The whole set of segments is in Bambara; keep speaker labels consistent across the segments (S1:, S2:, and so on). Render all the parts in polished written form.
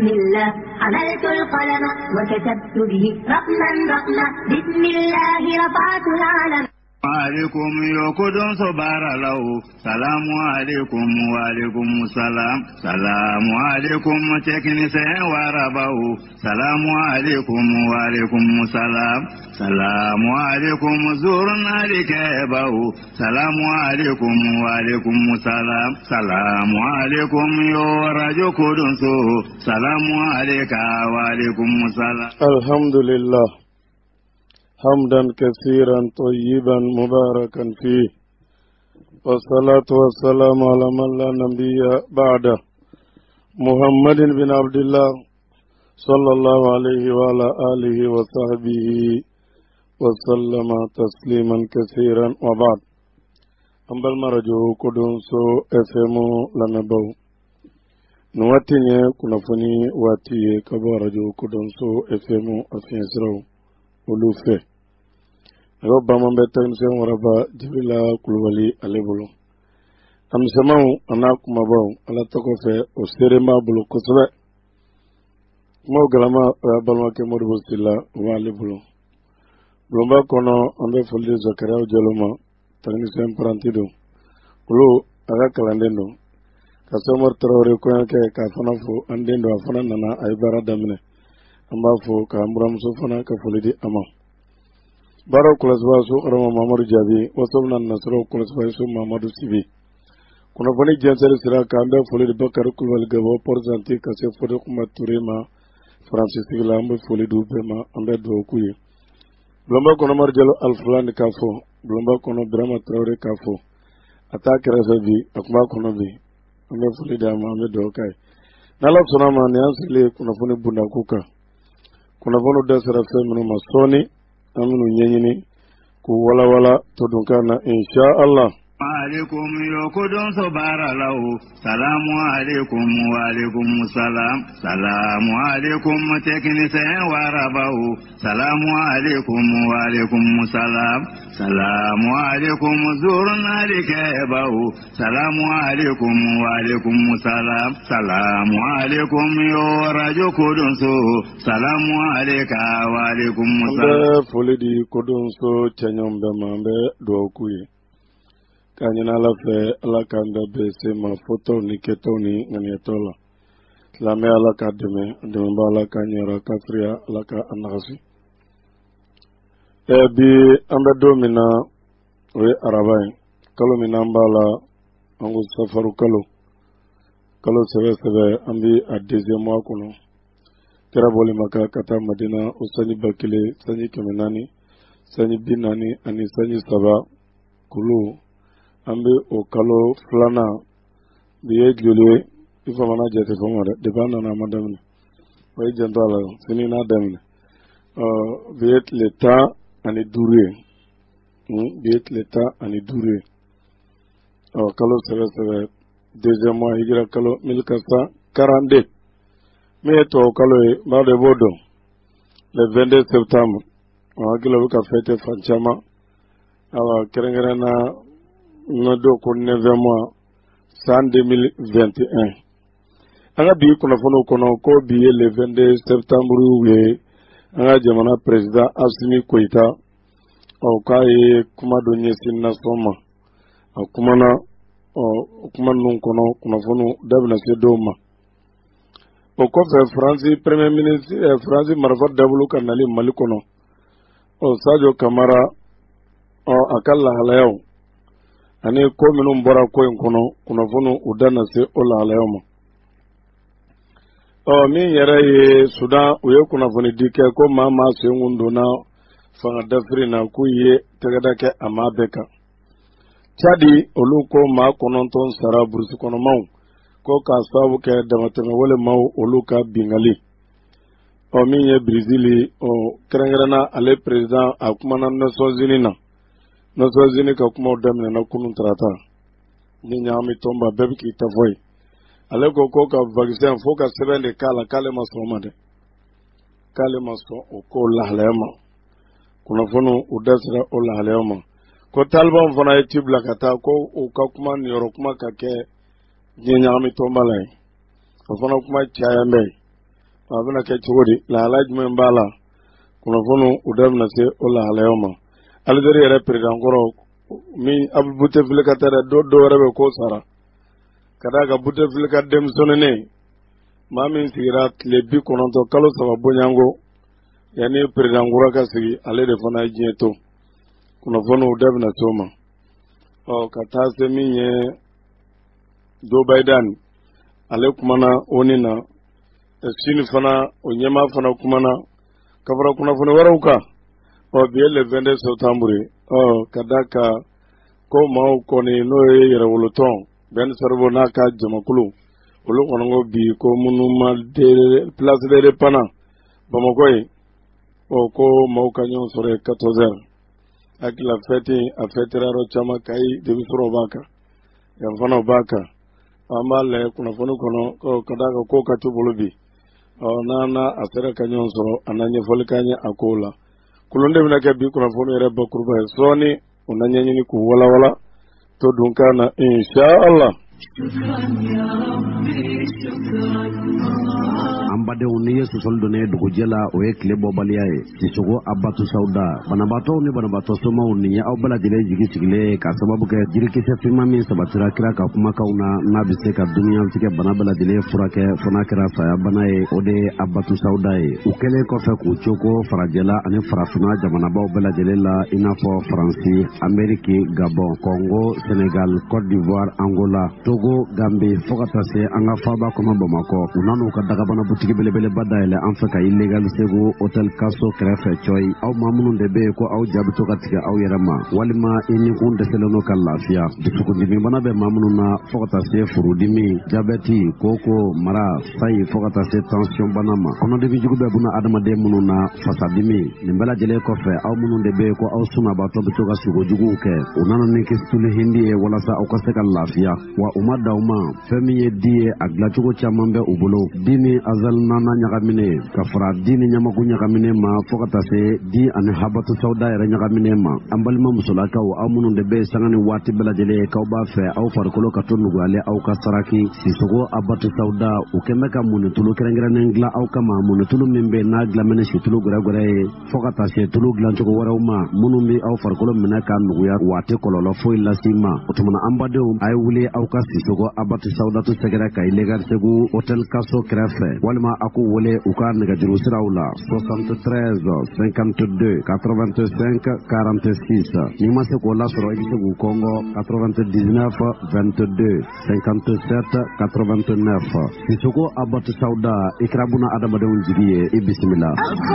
S1: الله حملت القلم وكتبت به رقما بسم الله رفعت العلم
S2: عليكم يوكدون صبار له سلام عليكم وعليكم السلام سلام عليكم تكنسين وربه سلام عليكم وعليكم السلام سلام عليكم زورنا لكيبه سلام عليكم وعليكم السلام سلام عليكم يورجو كودونسو سلام عليك وعليكم السلام
S3: الحمد لله حمدا كثيرا طيبا مباركا فيه والصلاة والسلام على من لا نبي بعده محمد بن عبد الله صلى الله عليه وعلى آله وصحبه وسلم تسليما كثيرا وبعد أمبل مرجو كودونسو افمو لنبو نواتيني كنفني واتي كبو رجو كودونسو افمو افينسرو ولوفه Roba mambeta msemo waraba jibila kulwali alebulu. Amsemau anaku mabau ala tokofe osere mabulu kuswe. Mo galama balwa ke modu stilla wa alebulu. Blomba kono ambe fulde zakara ujoloma tani sem prantido. Ulu aga kalandendo. Kasomor trawre ko ke ka fanafu andendo afana nana aibara damne. Amba fu ka amram sufana ka fulidi ama. Baro kulasbasu arama Mamadou Jabi wasomna nasro kulasbasu Mamadou Sibi kuna bani jansari sira kambe foli de Bakar Kulwal gabo portanti kase fodi kuma turema Francis Tigla ambe foli du bema ambe do kuye blomba kono marjalo alfulani kafo blomba kono Brahma Traoré kafo atake resebi akuma kono bi ambe foli de ambe do kai nala sonama ne ansile kuna foni bunda kuka kuna bono desara feminu masoni aminu nyenyini ku wala to dunkana insha Allah
S2: عليكم يوكدون صبار له سلام عليكم وعليكم السلام سلام عليكم تكنسين وربه سلام عليكم وعليكم السلام سلام عليكم زورنا لكيبه سلام عليكم وعليكم السلام سلام عليكم يورجو كودونسو سلام عليك وعليكم السلام
S3: فولدي كودونسو تشانيوم بمامbe دوكوي kanyina la fe ala kanda be se ma foto ni ketoni nganyetola lame ala kademe demba ala kanyera kafria ala ka anasi bi ambe domina we arabai kalo minambala angu safaru kalo sebe ambi a deuxième mois kono kera boli maka kata madina usani bakile sanyi kemenani sanyi binani ani sanyi saba kulu ambe o kalo flana biye jule ifa mana jete famare de bana na madamne way jandala sini na damne biye l'état ani durée biye l'état ani durée kalo sebe deuxième mois hijra kalo 1442 mais to kalo ma de bodo le 22 septembre kilo ka fête franchement awa kerengena Nodo ko 9e mois 2021 anga bi kuna fono kono ko biye le 22 septembre we anga jamana president Assimi Koita o kai kuma do nyesi na soma kuma na kuma nun kono kuna fono dabna se doma o ko fe France premier ministre France marfa dabulu kanali malikono o Sadio Kamara o akalla halayo ani ko minun bora ko en kono kuna fono udana se ola alayoma min yara ye Sudan uye kuna foni dike ko mama se ngundo na fanga dafri na ku ye tegada ke amabeka Chadi olu ko ma kono ton sara bursu kono maw ko ka sabu ke damateme wala maw olu ka bingali min ye Brazil o krengrana ale president akuma na Nations Unies na Nations ka kuma damne na kunun trata ni nyami tomba bebi ki tavoy ale ko ka vaccin fo ka sebende kala kale masoma de kale maso o ko lahlema kuna fono udasra o lahlema ko talban fana etibla kata ko o ka kuma ni yoro kuma ka ke ni nyami tomba lai ko fana kuma chaya mai abuna ke chogodi la alaj men bala kuna fono udam na se o la alayoma alidari yere president koro mi abute filika tere do rebe ko sara kada ga bute filika dem sonene mami sigira lebi kononto kalo saba bonyango yani president gura ka sigi ale de fana jeto kuna fono udam na toma o kata se minye do baidan ale kumana onina sini fana onyema fana kumana kabara kuna fana warauka o biye le 22 septembre o kadaka ko mau koni no yere woloton ben sarbo naka jamakulu olu konongo bi ko munuma de place de pana bamokoy o ko mau kanyo sore 14h ak la fête a fêtera ro chama kai de bisoro baka ya fana baka amale kuna fana kono ko kadaka ko katubulubi nana asere kanyo soro ananye folikanye akola kulonde minake bi kuna fono yere bakurba soni unanye nyini ku wala to dunkana inshallah
S4: ambadenw ni yesu soldo ne dugu jela o ye tile bɔbaliya ye sisogo abatu sauda banabaatɔw ni banabaatɔ somaw ni aw bɛɛ lajɛlen jigi sigilen ka sababu kɛ jirikisɛ finma min sabatira kira ka kumakanw na n'a bɛ se ka duniyatigɛ bana bɛɛ lajɛlen furakɛ fo n'a kɛra saya bana ye o de ye abatu sauda ye u kɛlen kɔfɛ k'u cogo farajɛla ani farafina jamanabaw bɛɛ lajɛlen la i n'a fɔ faransi ameriki gabon congo senegal cote d'ivoire angola togo gambi fo ka taa se an ka faaba kɔnɔ bamakɔ u nan'u ka dagabana butigi belebeleba dayɛlɛ an fɛ ka illegal segu hotel kaso kɛrɛfɛ cɔyi aw maa minnu de be yen ko aw jaabi to ka tigɛ aw yɛrɛ ma walima i nikun dɛsɛlen n'o ka lafiya dusukundimi bana bɛ maa minnu na fo ka taa se furudimi jabɛti koko mara sayi fo ka taa se tension bana ma kɔnɔdimi jugu bɛ buna adamaden minnu na fasadimi nin bɛɛ lajɛlen kɔfɛ aw minnu de be yen ko aw sunabaatɔ bɛ to ka sogojuguw kɛ u nana ni kisituli hindi ye walasa aw ka se ka lafiya wa u ma daw ma fɛn min ye di ye a dilacogo caman bɛ u bolo di ni azal nana ɲagamine ka fara di ni ɲamaku ɲagamine ma fo ka taa se di ani habatu sauda yɛrɛ ɲagamine ma an balima musolakaw aw minnu de be sanga ni waati bɛɛ lajɛlen k'aw b'a fɛ aw farikolo ka to nuguyalen aw ka saraki sisogo abatu sauda u kɛn bɛ ka munitulu kɛrɛnkɛrɛnnen dilan aw kama munitulu min be n'a dilanmɛ ni situlu gwɛrɛgwɛrɛ ye fo ka taa se tulu dilancogo wɛrɛw ma minnu be aw farikolo minɛ ka nuguya waati kɔlɔlɔ foyi lasi ma o tumana an badenw a ye wuli aw ka sisogo abatu saudatu sɛgɛrɛ ka illegal segu hotel kaso kɛrɛfɛ walima a ko wele u ka nɛgɛjuru siraw la 73 52 85 46 n'i ma se k'o lasɔrɔ i bɛ se k'u kɔngɔ 99 22 57 89 sisogo abatu sauda i kɛra buna adamadenw jigi ye i bisimila.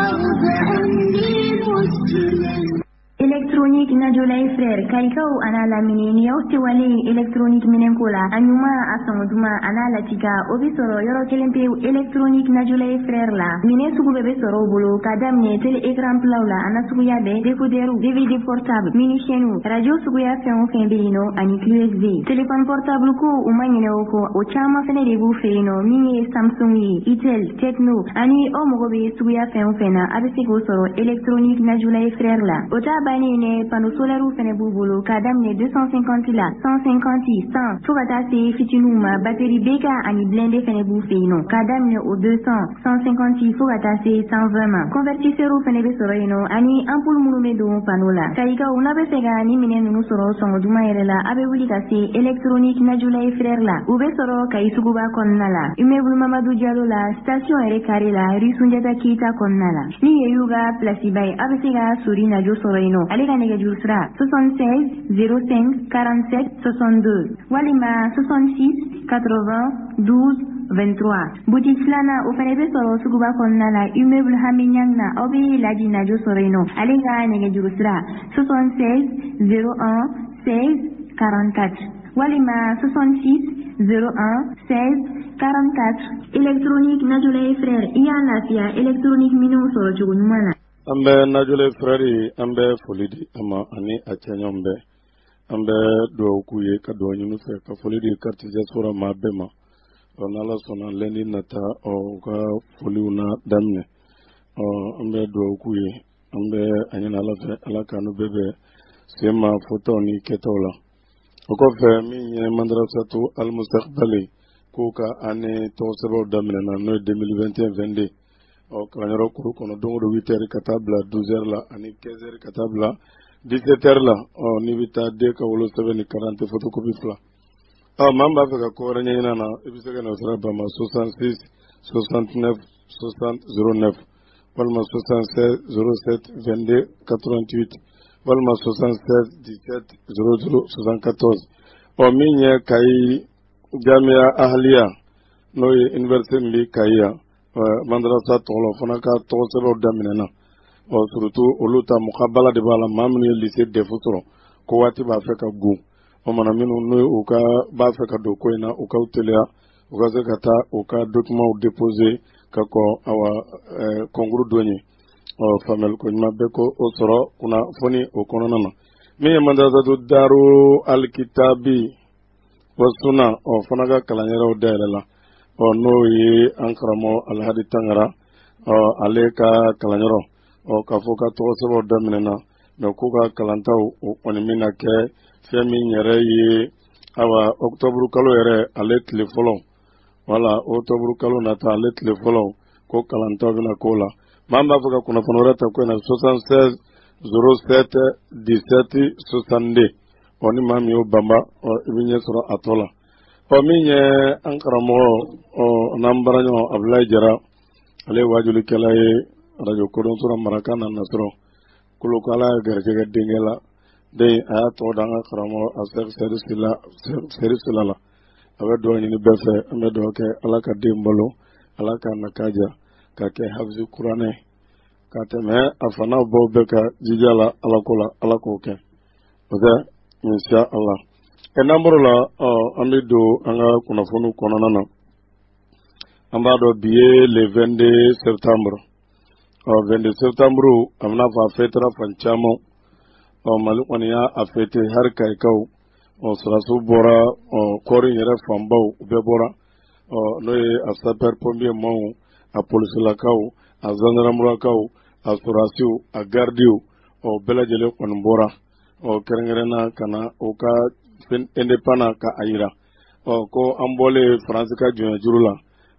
S5: Électronique Najolay frère Kalikao ana la minini au tiwale électronique minenkola anyuma asonguduma ana la tika obisoro yoro kelempe électronique Najolay frère la mine sugu bebe soro bolo kadamne télé écran plaula ana sugu ya be décoderu DVD portable mini chenu radio sugu ya fen belino ani USB téléphone portable ko umanyene ko o chama fene de bu feino mini Samsung yi Itel Tecno ani o mogobe sugu ya fena abese ko soro électronique Najolay frère la ota ne panneau solaire ou fene bubulu kadam ne 250 la 150 100 fugata se fitinuma batterie beka ani blende fene bu feino kadam ne o 200 150 fugata se 120 ma convertisseur ou fene be soro ino ani ampoule munu me do panneau la kaika una be sega ni mine nunu soro songo duma yere la abe wuli ka se électronique Najolay frère la ube soro kai suguba konna la immeuble Mamadou Diallo la station ere kare la rue Sunjata Keita konna la ni yuga place bay abe sega suri na jo soro ino Allez négajur sera 76 05 47 62 walima 66 80 12 23 boutique flana au fanebe soro suguba konna la immeuble haminyang na obi laji na jo soreno allez négajur sera 76 01 16 44 walima 66 01 16 44 électronique Najolay frère iya lafia électronique minu soro jugunumana
S3: ambe Najolay frère ambe folidi ama ani achanyombe ambe do kuye ka do nyunu fe ka folidi kartije sura mabema onala sona lendi nata o ka foliuna damne ambe do kuye ambe anyina la fe ala kanu bebe sema foto ni ketola oko fe mi madrasatu al mustaqbali kuka ani to sebo damina no 2021-22 o kalanyoro kuru kono dongo 8h katabla 12h la ani 15h katabla 17h la o ni vita de ka wolo 7 ni 40 photocopy fla mamba feka ko renya ina na ibisega na usra ba 66 69 60 09 walma 76 07 22 88 walma 76 17 00 74 o minye kai jamia ahliya no university mbi kaiya madrasa tolo fana ka to sero daminena o surtout oluta mukabala de bala mamni lycée de futuro ko wati ba feka gu o mana minu no o ka ba feka do ko ina o ka utelia o ka zakata o ka document o déposer ka ko awa kongru doni o famel ko mabbe ko o soro kuna foni o kono nana mi madrasa do daru alkitabi wasuna o fana ka kalanyero delela o no yi ankaramo alhadi tangara o ale ka kalanyero o ka foka to sebo daminena no kuka kalantaw o ni mina ke femi nyere yi awa octobre kalo yere ale telefolo wala octobre kalo na ta ale telefolo ko kalantaw bina kola mamba foka kuna fonorata ko na 76 07 17 62 oni mami o bamba o ibinye soro atola o minye ankaramo o nambaranyo ablay jara ale wajuli kelay radio Kodonso marakana nasro kulu kala garjega dingela de ayato danga karamo asek service la awe do ni befe ame do ke alaka dimbalo alaka nakaja ka ke hafzi qur'ane ka teme afana bo beka jijala alako ke oda insha Allah enambro la amido anga kuna fonu konana ambado biye le 22 septembre 22 septembre amna fa fetra fanchamo malikoni ya afete har kai kau surasu bora kori yere fambau ube bora noye a saper pombier mau a police la kau a zandaramura kau a surasiu a gardiu bela jele kon bora kerengerena kana ka indépendant ka ayira ko ambole France ka jurula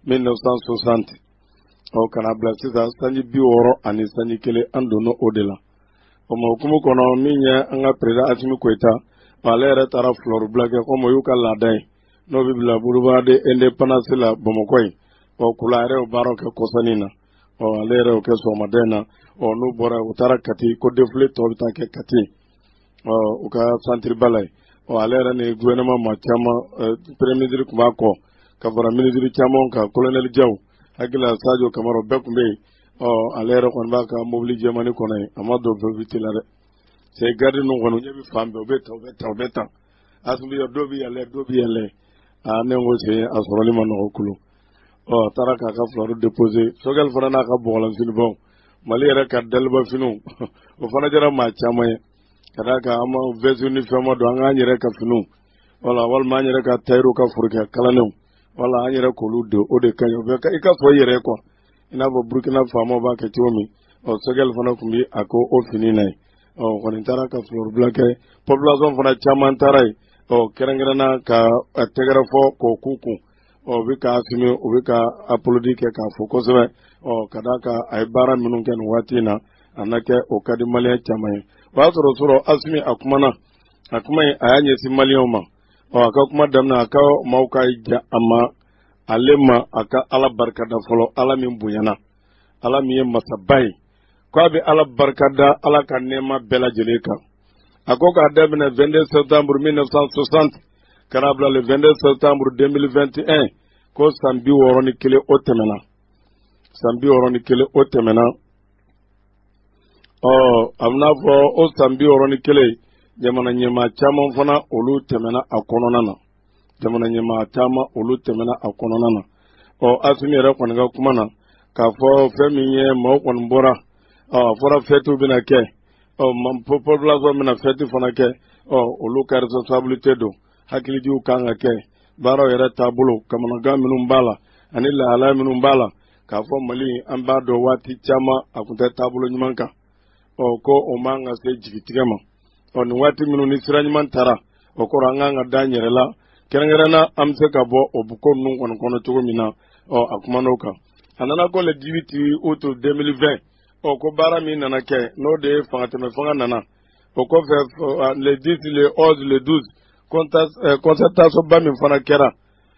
S3: 1960 kana blasisa sanji biworo ani sanji kele andono odela mo kumu kono minya anga preda asimi kweta palere tara flor blake ko mo yuka ladai no bibla buruba de indépendance la bomokoi kulare o baroke kosanina alere o keso madena no bora utara kati ko defle to bitake kati uka centre balai alera ni gouvernement ma chama premier ministre kubako kabara ministre chama ka colonel Jaw agila Sadio Kamaro bekumbe alera kon baka mobiliser mani konay amado vitilare c'est garde no wono nyebi fambe obeta asumbi dobi yale anengo se asoroli mano kulu taraka ka floro déposer sogal farana ka bolan fini bon mali era ka dalba finu o fana jara ma chama kadaka ama vesu ni fema do anga nyere ka finu wala wal ma nyere ka tayru ka furke kalanu wala anyere ko ludo o de kanyo be ka ika so yere ko ina bo Burkina famo ba ke tiomi sogel fana kumbi ako o fini nay kon tara ka flor blake population fana chaman tarai kerengrana ka tegara fo ko kuku bi ka asimi o bi ka apolodike ka fo ko sebe kadaka ay bara minun ken watina anake o kadi maliya chamay wa soro asmi akumai ayanye si maliyoma aka kuma damna aka mauka ja ama alema aka ala barkada folo ala min bunyana ala min masabai ko abi ala barkada ala kan nema bela jeleka akoka dabna 22 septembre 1960 karabla le 22 septembre 2021 ko sambi woroni kele otemena amna fo o sambi woroni kele jamana nyema chama fana olu temena akononana asumi era kwanga kumana ka fo feminye mo kon bora fora fetu bina ke population mina fetu fana ke olu ka responsabilité do hakili ju kanga ke baro era tabulo kamana gaminu mbala anila ala minu mbala ka fo mali ambado wati chama akunta tabulo nyumanka ko o manga se jigitigama ni wati minu ni siranyman tara okoro anga danyere la kerengana amse ka bo obuko nun kono to mina o akuma no ka anana ko le 18 août 2020 o ko bara mi nana ke no de fanga fanga nana o ko fe le 10 le 11 le 12 concertation ba mi fana kera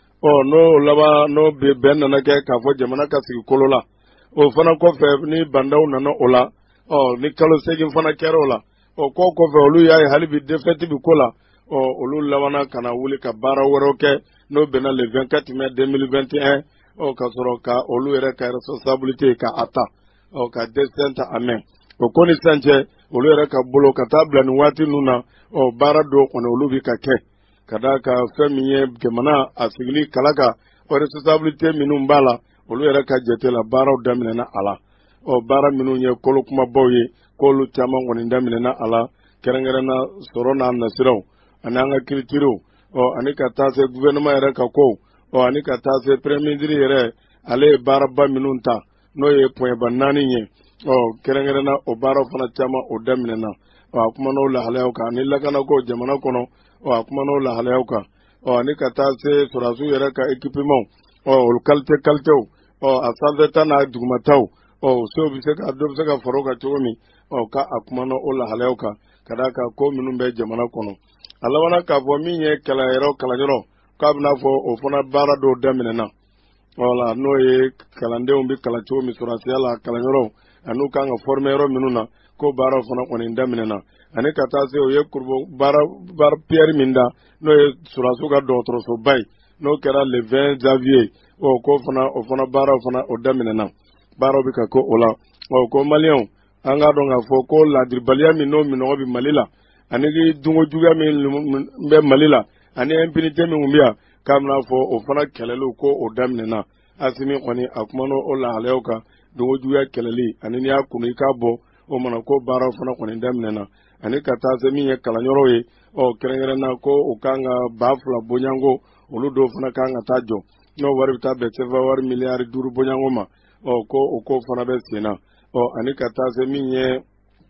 S3: o no laba no be ben nana ke ka fo jamana ka sigi kolola o fana ko fe ni bandaw nana ola o ni kalo segin fana kera ola o ko fe olu ya halibi defeti bi kola o olu lawana kana wuli ka bara woro ke no bena le 24 mai 2021 o ka soro ka olu ere ka responsabilité ka ata o ka descente amen o koni sanje olu ere ka bolo ka tabla ni wati nuna o bara do kono olu bi ka ke kada ka femiye gemana asigli kalaka o responsabilité minum bala olu ere ka jete la bara damine na ala o bara minu nye kolo kuma boye kolu tama ngoni damine na ala kerengere na soro na nasiro ananga kilitiro o anika tase gouvernement ere ka ko o anika tase premier ministre ere ale baraba minunta no ye point banani nye o kerengere na o baro fana chama o damine na o akuma no la halew ka ni lagana ko jamana kono o akuma no la halew ka o anika tase sorasu ere ka equipement o kalte o asante na dugumataw o so bi se ka do se ka foroka tomi o ka akuma no o la halew ka kadaka ko minun be jamana kono alawana ka fo minye kala ero kala joro ka bna fo o fona bara do damine na wala no ye kalande umbi kala cho mi surasi ala kala joro anu ka nga formero minuna ko bara fona koni damine na ani kata se o ye kurbo bara pierre minda no ye surasu ka do tro so bay no kera le 20 janvier o ko fona bara fona o damine na bara bi ka ko ola o ko malion anga do nga fo ko la dirbalia mi no bi malila ani dungo juga mi be malila ani impunité mi umbia kamna fo o fana kelelo ko o damne na asimi koni akumano o la halewka dungo juga keleli ani ni akunu ka bo o mana ko bara fana koni damne na ani kata se mi ye kalanyoro ye o kerengere na ko o kanga bafla bonyango olu do fana kanga tajo no wari ta be se war milliard duru bonyango ma o ko fana be sina o ani kata se mi ye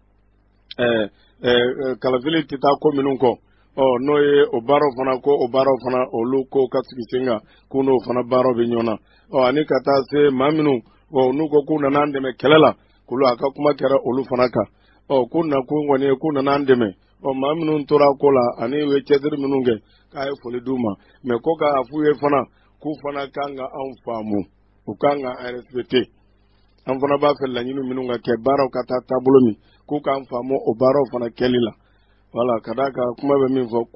S3: kalafili tita ko minun ko o no ye o baro fana olu ko kasigi singa kuno fana baro be nyona o ani kata se maminu o nu ko kuna nandeme kelela kulu aka kuma kera olu fana ka o kuna ku ngone kuna nandeme o maminu tora kola ani we chedir minunge kai foli duma me ko ka afuye fana ku fana kanga an famu u kanga respecte an fana ba fe la nyinu minunga ke baro kata tabulomi ku kan famo o baro fana kelila wala kadaka kuma be min fo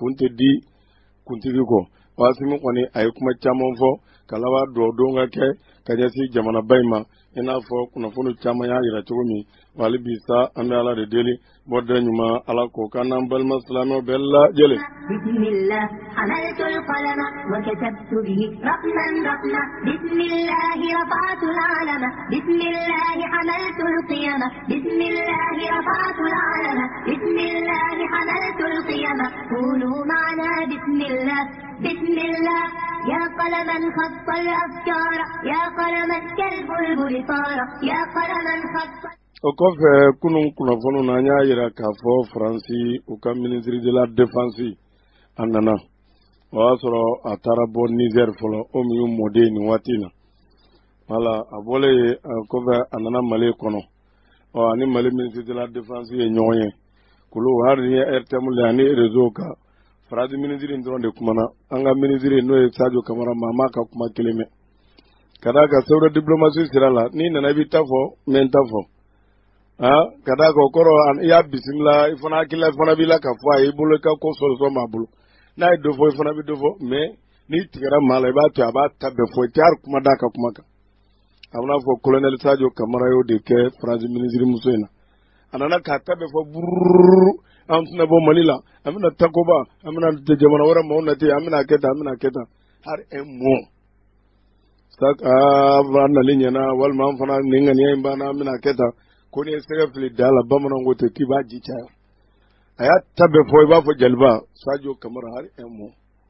S3: kuntigi ko wasimi koni ay kuma chamon fo kalawa do nga ke kajasi jamana bayma ina fo kuna funu chama ya ira tugumi wali bisa amala de deli bodda nyuma ala ko kanam bal maslamo bella jele
S1: bismillah hamaltu alqalama wa katabtu bihi rahman rahma bismillah rafa'tu al'alama bismillah hamaltu alqiyama bismillah rafa'tu al'alama bismillah hamaltu alqiyama qulu ma'na bismillah bismillah يا قلما خط الأفكار يا قلما كالبلبل طار يا قلما خط
S3: o kɔfɛ kunun kunnafoni na an y'a yira k'a fɔ faransi u ka ministre de la défense a nana o y'a sɔrɔ a taara bɔ Niger fɔlɔ o min y'u mɔden nin waati in na wala a bɔlen kɔfɛ a nana Mali kɔnɔ ani Mali ministre de la défense ye ɲɔgɔn ye kulu hali ni RTM le ani réseau kan faransi ministre in dɔrɔn de kumana an ka ministre n'o ye Sadio Kamara maa ka kuma kelen mɛn ka d'a kan sɛbɛn diplomatie sira la n'i nana i bɛ ta fɔ n bɛ n ta fɔ kada ko koro an ya bismillah ifana kila ifana bila ka fo ay bolo ka ko solution ma bolo na do fo ifana bi do fo mais ni tigara mala ba to aba tabbe fo tiar kuma da ka kuma ka amna fo colonel Sadio Kamara yo de ke France ministre musoina anana ka tabbe fo burr am tuna bo malila amna takoba amna de jamana wara mo nati amna keta har un mot sak na linya na wal man fana ninga ni mbana amna keta ko ne sega fili dala bamanan gote ki ba ji ta aya tabbe fo ba fo jalba Sadio Kamara har un mot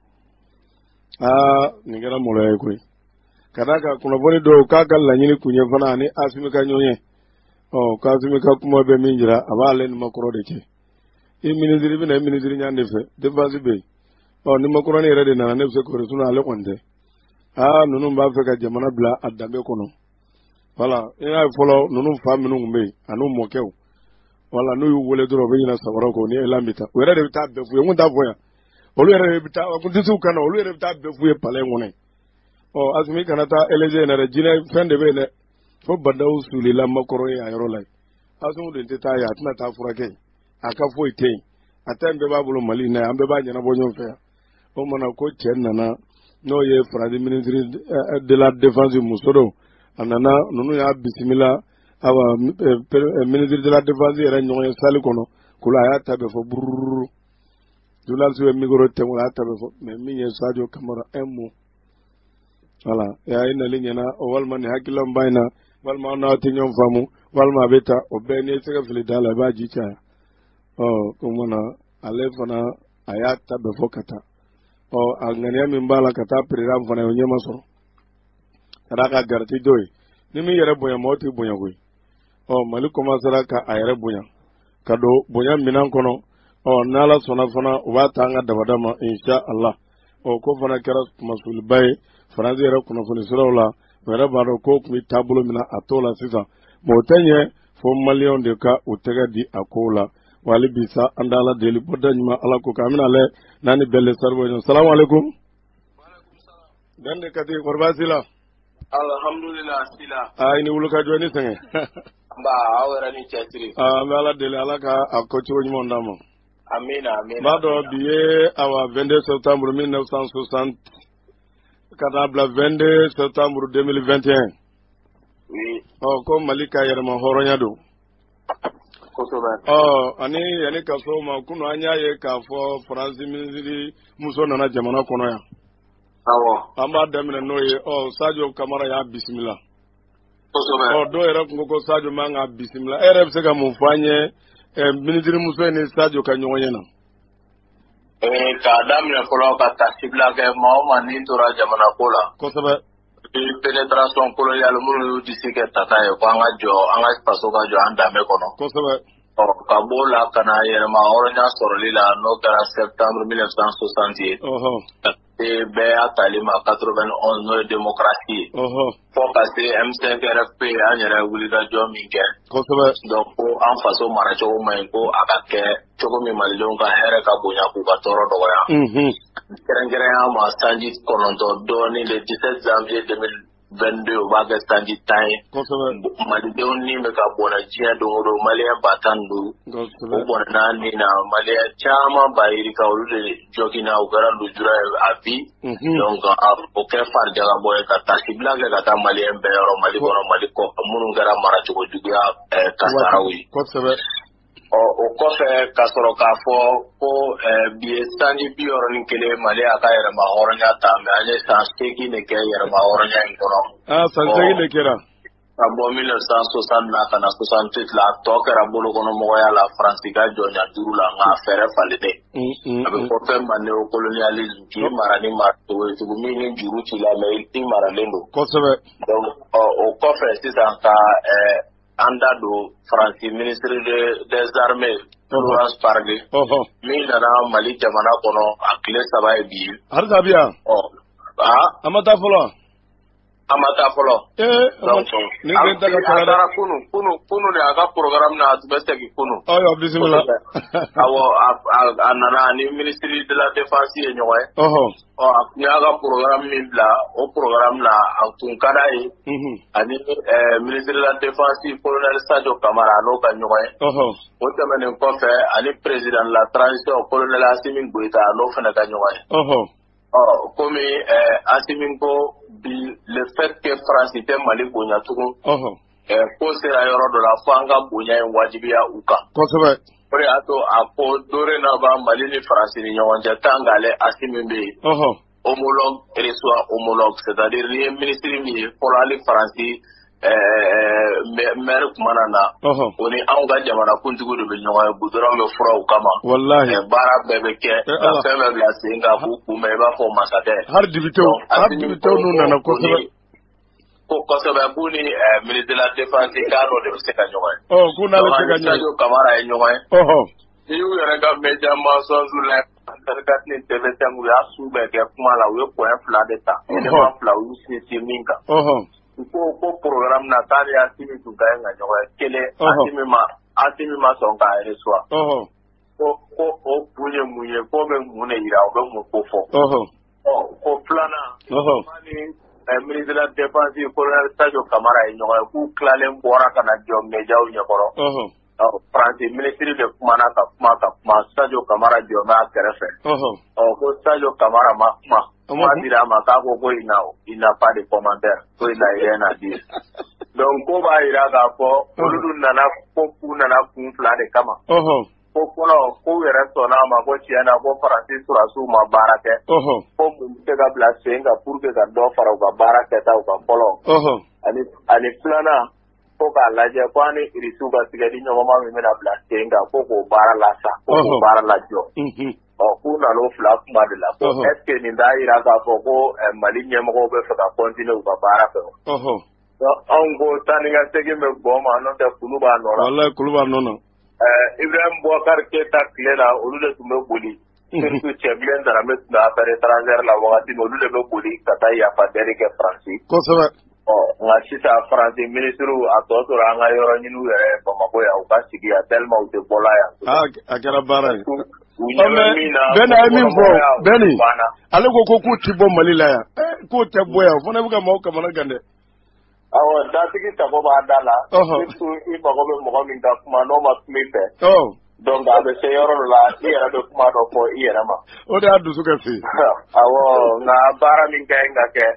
S3: ni gara mo lay koy kadaka kuna boni do kagal la nyini kunye fana ni asimi ka nyonye ka asimi ka kuma be minjira aba len makoro de ke ministre bi na ministre nyande fe défense be ni makurani yɛrɛ de nana ne bɛ se k'o sunu ale kɔni tɛ ninnu b'a fɛ ka jamana bila a danbe kɔnɔ wala i y'a ye fɔlɔ ninnu fa minnu tun bɛ yen ani mɔkɛw wala n'u y'u wele dɔrɔn u bɛ ɲina sabara kɔ ni elan bɛ taa o yɛrɛ de bɛ taa bɛɛ f'u ye n kun t'a fɔ yan olu yɛrɛ de bɛ taa kun tɛ se u kan na olu yɛrɛ bɛ taa bɛɛ f'u ye palais in kɔnɔ asumi kana taa eleze in na dɛ jinɛ fɛn de bɛ yen dɛ fo badaw sulila makɔrɔ ye a yɔrɔ la yen asumu de tɛ taa yen a tɛna taa furakɛ a ka foyi tɛ yen a ta in bɛɛ b'a bolo mali in na yan an bɛɛ b'a ɲɛnabɔ ɲɔgɔn fɛ yan o mana ko cɛ nana n'o ye faransi ministre de la défense muso dɔw a nana ninnu y'a bisimila awa ministre de la défense yɛrɛ ɲɔgɔn ye sali kɔnɔ kula a y'a ta bɛɛ fɔ bururu journaliste bɛ micro tɛmɛ a y'a ta bɛɛ fɔ mais min ye Sadio Kamara un mot voilà i nali ɲɛna o walima nin hakililan ba in na walima aw n'aw tɛ ɲɔgɔn faamu walima a bɛ taa o bɛɛ n'i tɛ ka fili da la i b'a ji caya ko mana ale fana a y'a ta bɛɛ fɔ ka taa a ŋaniya min b'a la ka taa président fana ye o ɲɛ ma sɔrɔ ka d'a ka garati dɔ ye ni min yɛrɛ bonya mɔgɔ tɛ bonya koyi mali commencera ka a yɛrɛ bonya ka don bonya minɛn kɔnɔ n'ala sɔnna fana u b'a ta an ka dabada ma insha Allah ko fana kɛra masuliba ye faransi yɛrɛ kunnafoni siraw la o yɛrɛ b'a dɔn ko tun bɛ taabolo min na a t'o la sisan mais o tɛ ɲɛ fo maliyɛnw de ka u tɛgɛ di a kow la wa hali bi sa an da ala deli bɔda ɲuman ala ko k'an bɛna lɛ n'an ni bɛɛ saribo ɲɔgɔn salamu aleykum dan de kati kɔrɔ baasi la
S6: alhamdulillah sila
S3: i ni wuli ka jɔ ni sɛgɛn
S6: aw yɛrɛ ni cɛsiri
S3: an bɛ ala deli ala ka a ko cogo ɲuman d'a ma
S6: amina amina
S3: b'a dɔn bi ye awa 22 septembre 1960 ka taa bila 22 septembre 2021
S6: oui
S3: ko mali ka yɛrɛma hɔrɔnya don
S6: kosɛbɛ
S3: ani yanni ka so ma kunu an y'a ye k'a fɔ faransi minisiri muso nana jamana kɔnɔ yan
S6: awɔ
S3: an b'a daminɛ n'o ye Sadio Kamara y'a bisimila
S6: kosɛbɛ
S3: dɔw yɛrɛ tun ko Sadio man ka bisimila e yɛrɛ bɛ se ka mun fɔ an ye minisiri muso in ni Sadio ka ɲɔgɔn ye na
S6: k'a daminɛ fɔlɔ ka tasibila kɛ maa o maa ni tora jamana ko la
S3: kosɛbɛ
S6: pénétration coloniale minnu y'u disi kɛ tata ye ko an ka jɔ an ka faso ka jɔ an danbe kɔnɔ
S3: kosɛbɛ
S6: ka b'o la ka na yɛlɛma hɔrɔnya sɔrɔli la n'o kɛra septembre 1960 ye bɛɛ y'a tali ma 91 n'o ye démocratie ye fo ka se M5 RFP an yɛrɛ wulikajɔ min kɛ
S3: kosɛbɛ
S6: donc ko an faso maracogo man ɲi ko a ka kɛ cogo min malidenw ka hɛrɛ ka bonya k'u ka tɔɔrɔ dɔgɔya kɛrɛnkɛrɛnya ma sanji 9 dɔɔni le 17 janvier 2022 o b'a kɛ sanji 10 ye malidenw ni bɛ ka bɔnɛ diɲɛ don o don maliyɛn 15,000 o bɔnɛna nin na maliyɛn caman b'a yiri ka olu de jɔgina u kɛra lujura ye a bi donc o kɛ farijagabɔ ye ka tasibila kɛ ka taa maliyɛn bɛɛ yɔrɔ mali kɔnɔ mali kɔ minnu kɛra maracogo juguya kasaraw ye o kɔfɛ ka sɔrɔ k'a fɔ ko bi ye sanji 61 Mali a ka yɛrɛma hɔrɔnya ta mais an ye san 8 de kɛ yɛrɛma hɔrɔnya in kɔnɔ
S3: san 8 de kɛra
S6: ka bɔ 1960 na ka na 68 la tɔ kɛra bolokɔnɔmɔgɔya la Faransi ka jɔnya 5 la nka fɛɛrɛ falen tɛ a bɛ fɔ fɛn ma néocolonialisme k'i mara ni maracogo ye tugun min ni juru t'i la mais i maralen don kosɛbɛ donc o kɔfɛ sisan ka an da don Faransi ministre des armées Florence Parly min nana Mali jamana kɔnɔ a tile 3 ye bi ye
S3: hali bi yan a ma taa fɔlɔ
S6: a ma taa fɔlɔ a taara kunu de a ka programme na a tun bɛ segin kunu
S3: bisimila
S6: awɔ a nana ni ministre de la défense ye ɲɔgɔn ye a tun y'a ka programme min bila o programme na a tun ka d'a ye ani ministre de la défense colonel Sadio Kamara n'o ka ɲɔgɔn ye o tɛmɛnen kɔfɛ ani président de la transition colonel Assimi Goïta n'o fana ka ɲɔgɔn ye komi Assimi ko bi le fait que Faransi tɛ Mali bonya tugun ko sera yɔrɔ dɔ la fo an ka bonya in wajibiya u kan kosɛbɛ o de y'a to a ko dorénavant Mali ni Faransi ni ɲɔgɔn cɛ tant qu'ale Assimi bɛ yen homologue reçoit homologue c'est-à-dire ni ye ministre min ye fɔlɔ hali Faransi maire kumana na o ni anw ka jamana kuntigiw de bɛ ɲɔgɔn ye goudron bɛ fura u kama baara bɛɛ bɛ kɛ ka fɛn bɛɛ bila sen kan k'u kunbɛn i b'a fɔ masakɛ
S3: hali dibitew n'u nana kosɛbɛ
S6: ko kosɛbɛ k'u ni ministre de la défense k'a dɔ de bɛ se ka ɲɔgɔn ye
S3: k'u n'ale se ka ɲɔgɔn ye
S6: Sadio Kamara ye ɲɔgɔn ye n'i y'u yɛrɛ ka média mensonge la 24 ni septembre ya su bɛɛ kɛ kuma la u ye point 2 de ta élément 2 u y'u sinsin min kan ko programme na k'ale Asimi tun ka ɲi ka ɲɔgɔn ye kelen Asimi ma sɔn k'a reçoit ko o kun ye mun ye ko bɛ mun de yira u bɛ mun ko fɔ ko filanan ministre de la défense colonel Sadio Camara ye ɲɔgɔn ye k'u tilalen bɔra ka na jɔ médiaw ɲɛkɔrɔ France ministre de kumana ka kuma Sadio Camara jɔ bɛ a kɛrɛfɛ ko Sadio Camara ma kuma dira a ma k'a ko il n'a pas de commentaire ko il n'a rien à dire donc ko b'a yira k'a fɔ olu nana ko k'u nana kun fila de kama ko fɔlɔ ko yɛrɛ sɔnna a ma ko tiɲɛ na ko Faransi surasiw ma baara kɛ ko mun bɛ se ka bila sen kan pour que ka dɔ fara u ka baara kɛtaw kan fɔlɔ ani filanan ko k'a lajɛ ko ani irisiw ka tigɛdi ɲɔgɔnma min bɛna bila sen kan ko k'o baara lasa ko k'o baara lajɔ k'u nana o fila kuma de la ko est ce que nin t'a yira k'a fɔ ko Mali ɲɛmɔgɔw bɛ fɛ ka continuer u ka baara fɛ anw ko taa ni ka segin bɛ bɔ ma n'o tɛ kulu b'a nɔ la
S3: wallahi kulu b'a nɔ na
S6: Ibrahim Boubacar Keita tile la olu de tun bɛ boli surtout Cɛbilen Darame tun bɛ affaire étrangère la wagati min olu de bɛ boli ka taa yafadeeli kɛ Faransi
S3: kosɛbɛ
S6: nka sisan Faransi ministre a tɔ tora an ka yɔrɔ ɲiniw yɛrɛ Bamako yan u ka sigi yan tellement u tɛ bɔla yan
S3: a kɛra baara ye
S6: u ɲɛ bɛ min na
S3: Bɛni a ye min fɔ Bɛni ale ko k'u tɛ bɔ Mali la yan k'u tɛ bɔ yan o fana bɛ ka maaw kamana gan dɛ
S6: awɔ datigi sago b'a da la surtout i mago bɛ mɔgɔ min ka kuma n'o ma kuma i fɛ donc a bɛ se yɔrɔ dɔ la i yɛrɛ bɛ kuma dɔ fɔ i yɛrɛ ma
S3: o de y'a dusu ka se
S6: awɔ nka baara min ka ɲi ka kɛ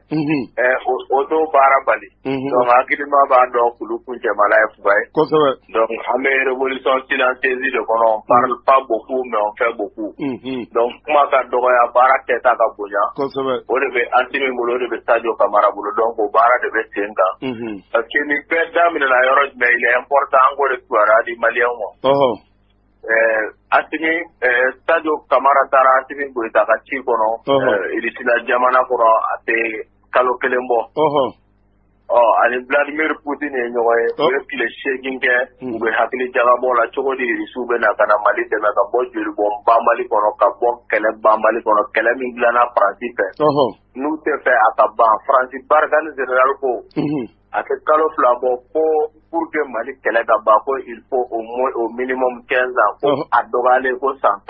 S6: o t'o baara bali donc hakilima b'a dɔn kulu kuncɛmala ye fuga ye
S3: kosɛbɛ
S6: donc an bɛ révolution silencieuse de kɔnɔ on parle pas beaucoup mais on fait beaucoup donc kuma ka dɔgɔya baara kɛta ka bonya
S3: kosɛbɛ
S6: o de bɛ Asimi bolo o de bɛ Sadio Camara bolo donc o baara de bɛ sen kan parce que nin bɛɛ daminɛna yɔrɔ jumɛn il est important an k'o de kibaruya di maliyɛnw ma Asimi Sadio Camara taara Asimi Goyita ka ci kɔnɔ Irisi la jamana kɔnɔ a tɛ kalo kelen bɔ ani Vladimir Poutine ye ɲɔgɔn ye u ye tile 8 kɛ u bɛ hakili jagabɔ la cogo di Irisiw bɛ na ka na Mali dɛmɛ ka bɔ jolibɔn ba Mali kɔnɔ ka bɔ kɛlɛ ba Mali kɔnɔ kɛlɛ min dilanna Faransi fɛ n'u tɛ fɛ a ka ban Faransi barikani général ko a tɛ kalo 2 bɔ ko pour que Mali kɛlɛ ka ban ko il faut au minimum 15 ans ko a dɔgɔyalen ko san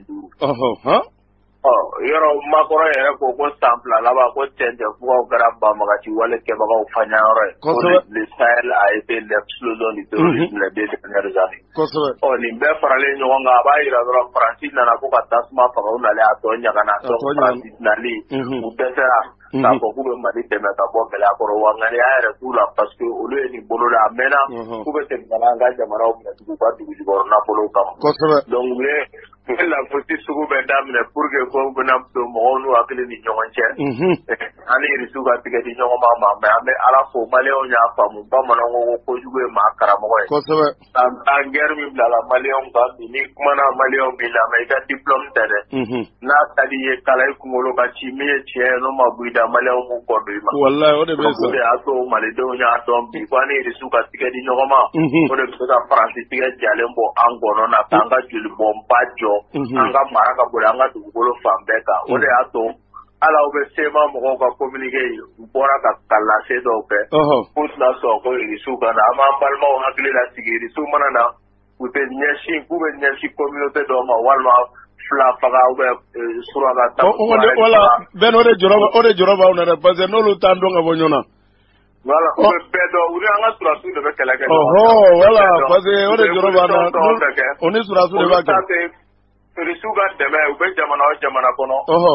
S6: 15 yɔrɔ makɔrɔ yɛrɛ ko san 2 laban ko cɛncɛnfugaw kɛra banbagaci wale kɛbagaw fanyayɔrɔ ye ko le Sahel a été l'explosion du terrorisme les 2 dernières années nin bɛɛ faralen ɲɔgɔn kan a b'a yira dɔrɔn Faransi nana ko ka tasuma faga u nalen a tɔ ɲagana Faransi nali u dɛsɛra k'a fɔ k'u bɛ Mali dɛmɛ ka bɔ gɛlɛya kɔrɔ wa ŋaniya yɛrɛ t'u la parce que olu ye nin bolo la a mɛnna k'u bɛ segin ka na an ka jamanaw minɛ tugun ka dugu jukɔrɔ nafolow kama donc u ye lafosi sugu bɛ daminɛ pour que ko bɛna don mɔgɔw n'u hakili ni ɲɔgɔn cɛ ani Irisiw ka tigɛ di ɲɔgɔn ma mais an bɛ Ala fo maliyɛnw y'a faamu bamananw ko kojugu ye maa karamɔgɔ ye an guerre min bilala maliyɛnw kan bi ni kumana maliyɛnw b'i lamɛn i ka diplôme tɛ dɛ n'a ka di ye kala i kunkolo ka ci min ye tiɲɛ ye n'o ma bɔ i da maliyɛnw b'u kɔ don i ma
S3: wallahi o de bɛ
S6: o de y'a to malidenw y'a dɔn bi ko ani Irisiw ka tigɛ di ɲɔgɔn ma o de bɛ se ka Faransi tigɛ jalen bɔ an gɔnɔ na k'an ka jolibɔnba jɔ an ka mara ka boli an ka dugukolo fan bɛɛ kan o de y'a to ala u bɛ sema mɔgɔw ka communiqué u bɔra ka lase dɔw kɛ k'u tɛna sɔn ko Irisiw ka na an b'an balimaw hakili la sigi Irisiw mana na u tɛ ɲɛsin k'u bɛ ɲɛsin communauté dɔw ma walima fila faga ou bien suraka
S3: wala ben o de jɔrɔ b'aw na dɛ parce que n'olu t'an dɔn ka bɔ ɲɔgɔn na
S6: voilà o bɛ bɛɛ dɔn u ni an ka surasiw de bɛ kɛlɛ kɛ
S3: voilà parce que o de jɔrɔ b'an na o ni surasiw de b'a kɛ
S6: Irisiw ka dɛmɛ u bɛ jamana o jamana kɔnɔ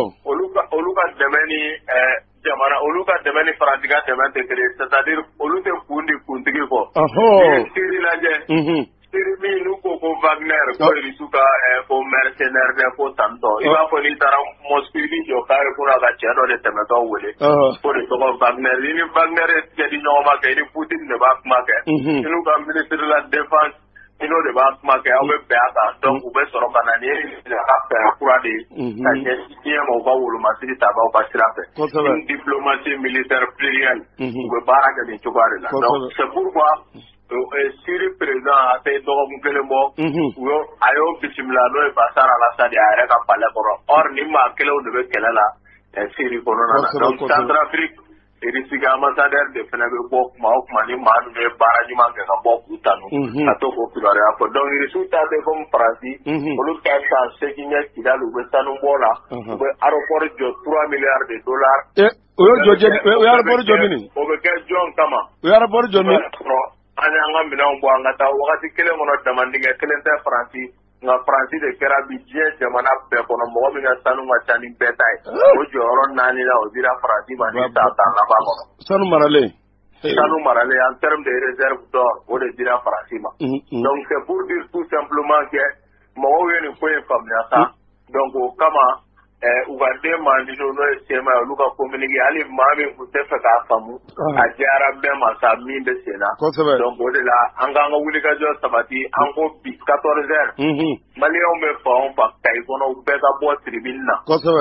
S6: olu ka dɛmɛ ni jamana olu ka dɛmɛ ni Faransi ka dɛmɛ tɛ kelen c'est-à-dire olu tɛ kun di kuntigi kɔ Syrie lajɛ Syrie min n'u ko Wagner ko Irisiw ka ko mercenaire de ko tantɔ i b'a fɔ n'i taara Moscou i b'i jɔ kare kɔnɔ ka cɛ dɔ de tɛmɛtɔ wele ko de tɔgɔ Wagner i ni Wagner ye tigɛ di ɲɔgɔn ma kɛ i ni Poutine de b'a kuma kɛ i n'u ka ministre de la défense i n'o de b'a kuma kɛ aw bɛ bɛn a kan donc u bɛ sɔrɔ ka na ni ka fɛɛrɛ kura de ye ka ɲɛsin diɲɛ ma u ka wolomasiri tabaw ka sira fɛ une diplomatie militaire plurielle u bɛ baara kɛ nin cogoya de la donc c'est pourquoi Syrie président a fait donc Kelemo, ayo bisimila no Bashar al-Assad a ka palais koro. Or ni ma kele o de kele la Syrie corona. Donc Centrafrique irisiga ambassadeur de Fenabe Bok ma ni ma ne bara ni ma ka Bok utanu. Ato ko kulare apo. Donc irisuta de comme France, olu ka sa sekinya kidalu be tanu bola. Be aéroport jo 3 milliards de dollars.
S3: aéroport jomini.
S6: O be ke John kama.
S3: Aéroport jomini.
S6: Ani anga minanw bɔ an ka taa wagati kelen kɔnɔ damandingɛ kelen tɛ Faransi nka Faransi de kɛra bi diɲɛ jamana bɛɛ kɔnɔ mɔgɔ min ka sanu ka ca ni bɛɛ ta ye o jɔyɔrɔ 4 la o dira Faransi ma ni san 10 laban kɔnɔ.
S3: Sanu maralen.
S6: Sanu maralen en termes de réserve d'or o de dira Faransi ma. Donc c'est pour dire tout simplement que mɔgɔw ye nin ko in faamuya sa donc o kama u ka den mandi n'o ye sema ye olu ka communiqué hali maa min kun tɛ fɛ k'a faamu a diyara bɛɛ ma sa min bɛ sen na donc o de la an k'an ka wulikajɔ sabati an ko bi 14 heures maliyɛnw bɛ fan o fan Kayi kɔnɔ u bɛɛ ka bɔ tribune na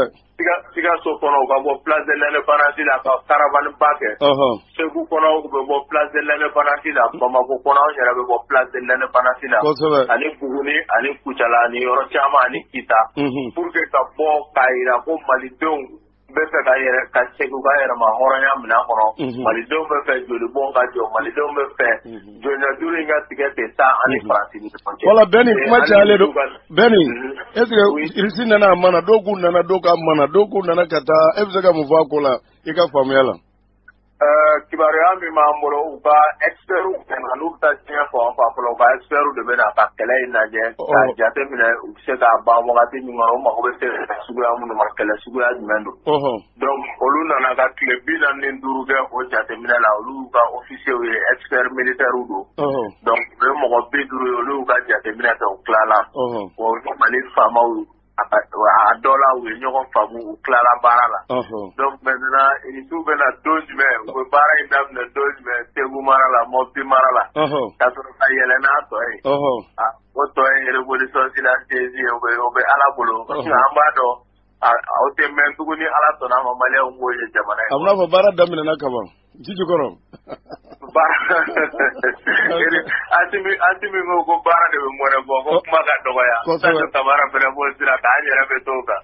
S6: Sikaso kɔnɔ u ka bɔ place de l'indépendance la ka caravane ba kɛ Segu kɔnɔ u bɛ bɔ place de l'indépendance la Bamako kɔnɔ anw yɛrɛ bɛ bɔ place de l'indépendance la ani Buguni ani Kucala ani yɔrɔ caman ani Kita pour que ka bɔ k'a yira ko malidenw bɛ fɛ ka Segu ka yɛrɛma hɔrɔnya minɛn kɔnɔ malidenw bɛ fɛ jolibɔn ka jɔ malidenw bɛ fɛ jɔnjɔn in ka tigɛ tɛ taa ani Faransi ni ɲɔgɔn cɛ. Wala
S3: Bɛni kuma cayalen don Bɛni est-ce que Irisi nana a mana dɔw k'u nana dɔw k'a mana dɔw k'u nana ka taa e bɛ se ka mun fɔ a ko la i ka faamuya la.
S6: Kibaruya min b'an bolo u ka experts tɛmɛ n'u bɛ taa diɲɛ fan o fan fɔlɔ u ka experts de bɛ na ka kɛlɛ in lajɛ k'a jateminɛ u bɛ se k'a ban wagati min kɔnɔ u mago bɛ se suguya minnu ma kɛlɛ suguya jumɛn don. Donc olu nana ka tile 45 kɛ o jateminɛ la olu y'u ka officiers ye experts militaires don. Donc u ye mɔgɔ 50 ye olu y'u ka jateminɛ kɛ u tilala o Mali faamaw a dɔ la u ye ɲɔgɔn faamu u tilala baara la. Donc maintenant Irisiw bɛna don jumɛn u bɛ baara in daminɛ don jumɛn Segu mara la Mopti mara la ka sɔrɔ ka yɛlɛ n'a tɔ ye o tɔ ye révolution silencieuse ye o bɛ Ala bolo parce que an b'a dɔn aw tɛ mɛn tuguni Ala sɔnna a ma maliyɛnw b'o ye jamana in.
S3: A bɛna fɔ baara daminɛna kaban Jiji kɔrɔ.
S6: Asimi ko baara de bɛ mɔnɛ bɔ ko kuma ka dɔgɔya Sadio Kamara fɛnɛ b'o sira kan an yɛrɛ bɛ t'o kan.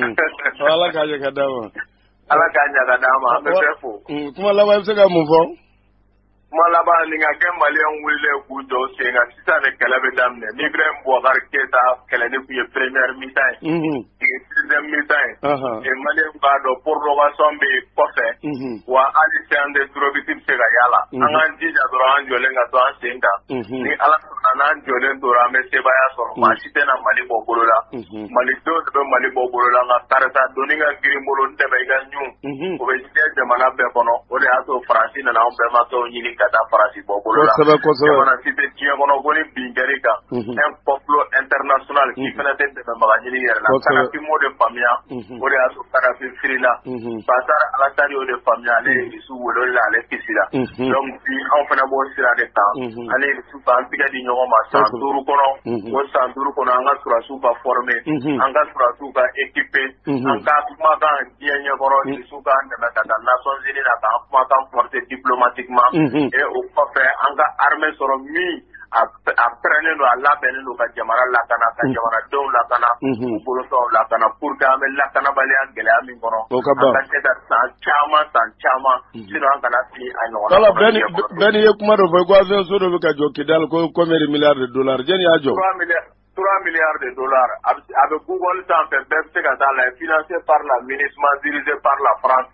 S3: Ala k'a ɲɛ ka d'a ma.
S6: Ala k'a ɲɛ ka d'a ma an bɛ bɛɛ fo.
S3: Kuma laban i bɛ se ka mun fɔ?
S6: Kuma laban nin ka kɛ maliyɛnw wulilen k'u jɔ sen kan sisan de kɛlɛ bɛ daminɛ ni Ibrahim Boubacar Keita kɛlɛ ni tun ye première mi-temps ye deuxième mi-temps ye maliyɛnw b'a dɔn prorogation bɛ kɔfɛ wa hali sisan de droguiste bɛ se ka yala an k'an jija dɔrɔn an jɔlen ka to an sen kan ni Ala sɔnna n'an jɔlen tora an bɛ sebaya sɔrɔ maa si tɛna Mali bɔ bolo la malidenw de bɛ Mali bɔ bolo la nka karisa donni ka girin bolo n dɛmɛ i ka ɲun o bɛ diɲɛ jamana bɛɛ kɔnɔ o de y'a to Faransi nana anw bɛnbakɛw ɲini ka taa Faransi bɔ bolo la jamana si tɛ diɲɛ kɔnɔ ko ni bin kɛr'i kan un complot international k'i fana tɛ dɛmɛbaga ɲini yɛrɛ la Kadhafi m'o de faamuya o de y'a to Kadhafi firila Bashar al-Assad y'o de faamuya ale ye Irisiw wele o de la ale kisira donc bi anw fana b'o sira de kan ale Irisiw k'an tigɛ di ɲɔgɔn ma san 5 kɔnɔ o san 5 kɔnɔ an ka surasiw ka former an ka surasiw ka équiper an ka kumakan diɲɛ ɲɛkɔrɔ Irisiw k'an dɛmɛ ka taa Nations Unies la k'an kumakan porter diplomatiquement et o kɔfɛ an ka armée sɔrɔ min a pɛrɛnnen don a labɛnnen don ka jamana lakana ka jamanadenw lakana u bolofɛnw lakana pour que an bɛ lakanabaliya gɛlɛya min kɔnɔ an ka se ka san caman sinon an kana fili a ɲɔgɔn na.
S3: Bɛni ye kuma dɔ fɔ ko avion so dɔ bɛ ka jɔ Kidali ko combien de milliards de dollars jɛni y'a jɔ?
S6: 3 milliards de dollars a bɛ Google sanfɛ bɛɛ bɛ se ka taa lajɛ financé par la MINUSMA dirigé par la France.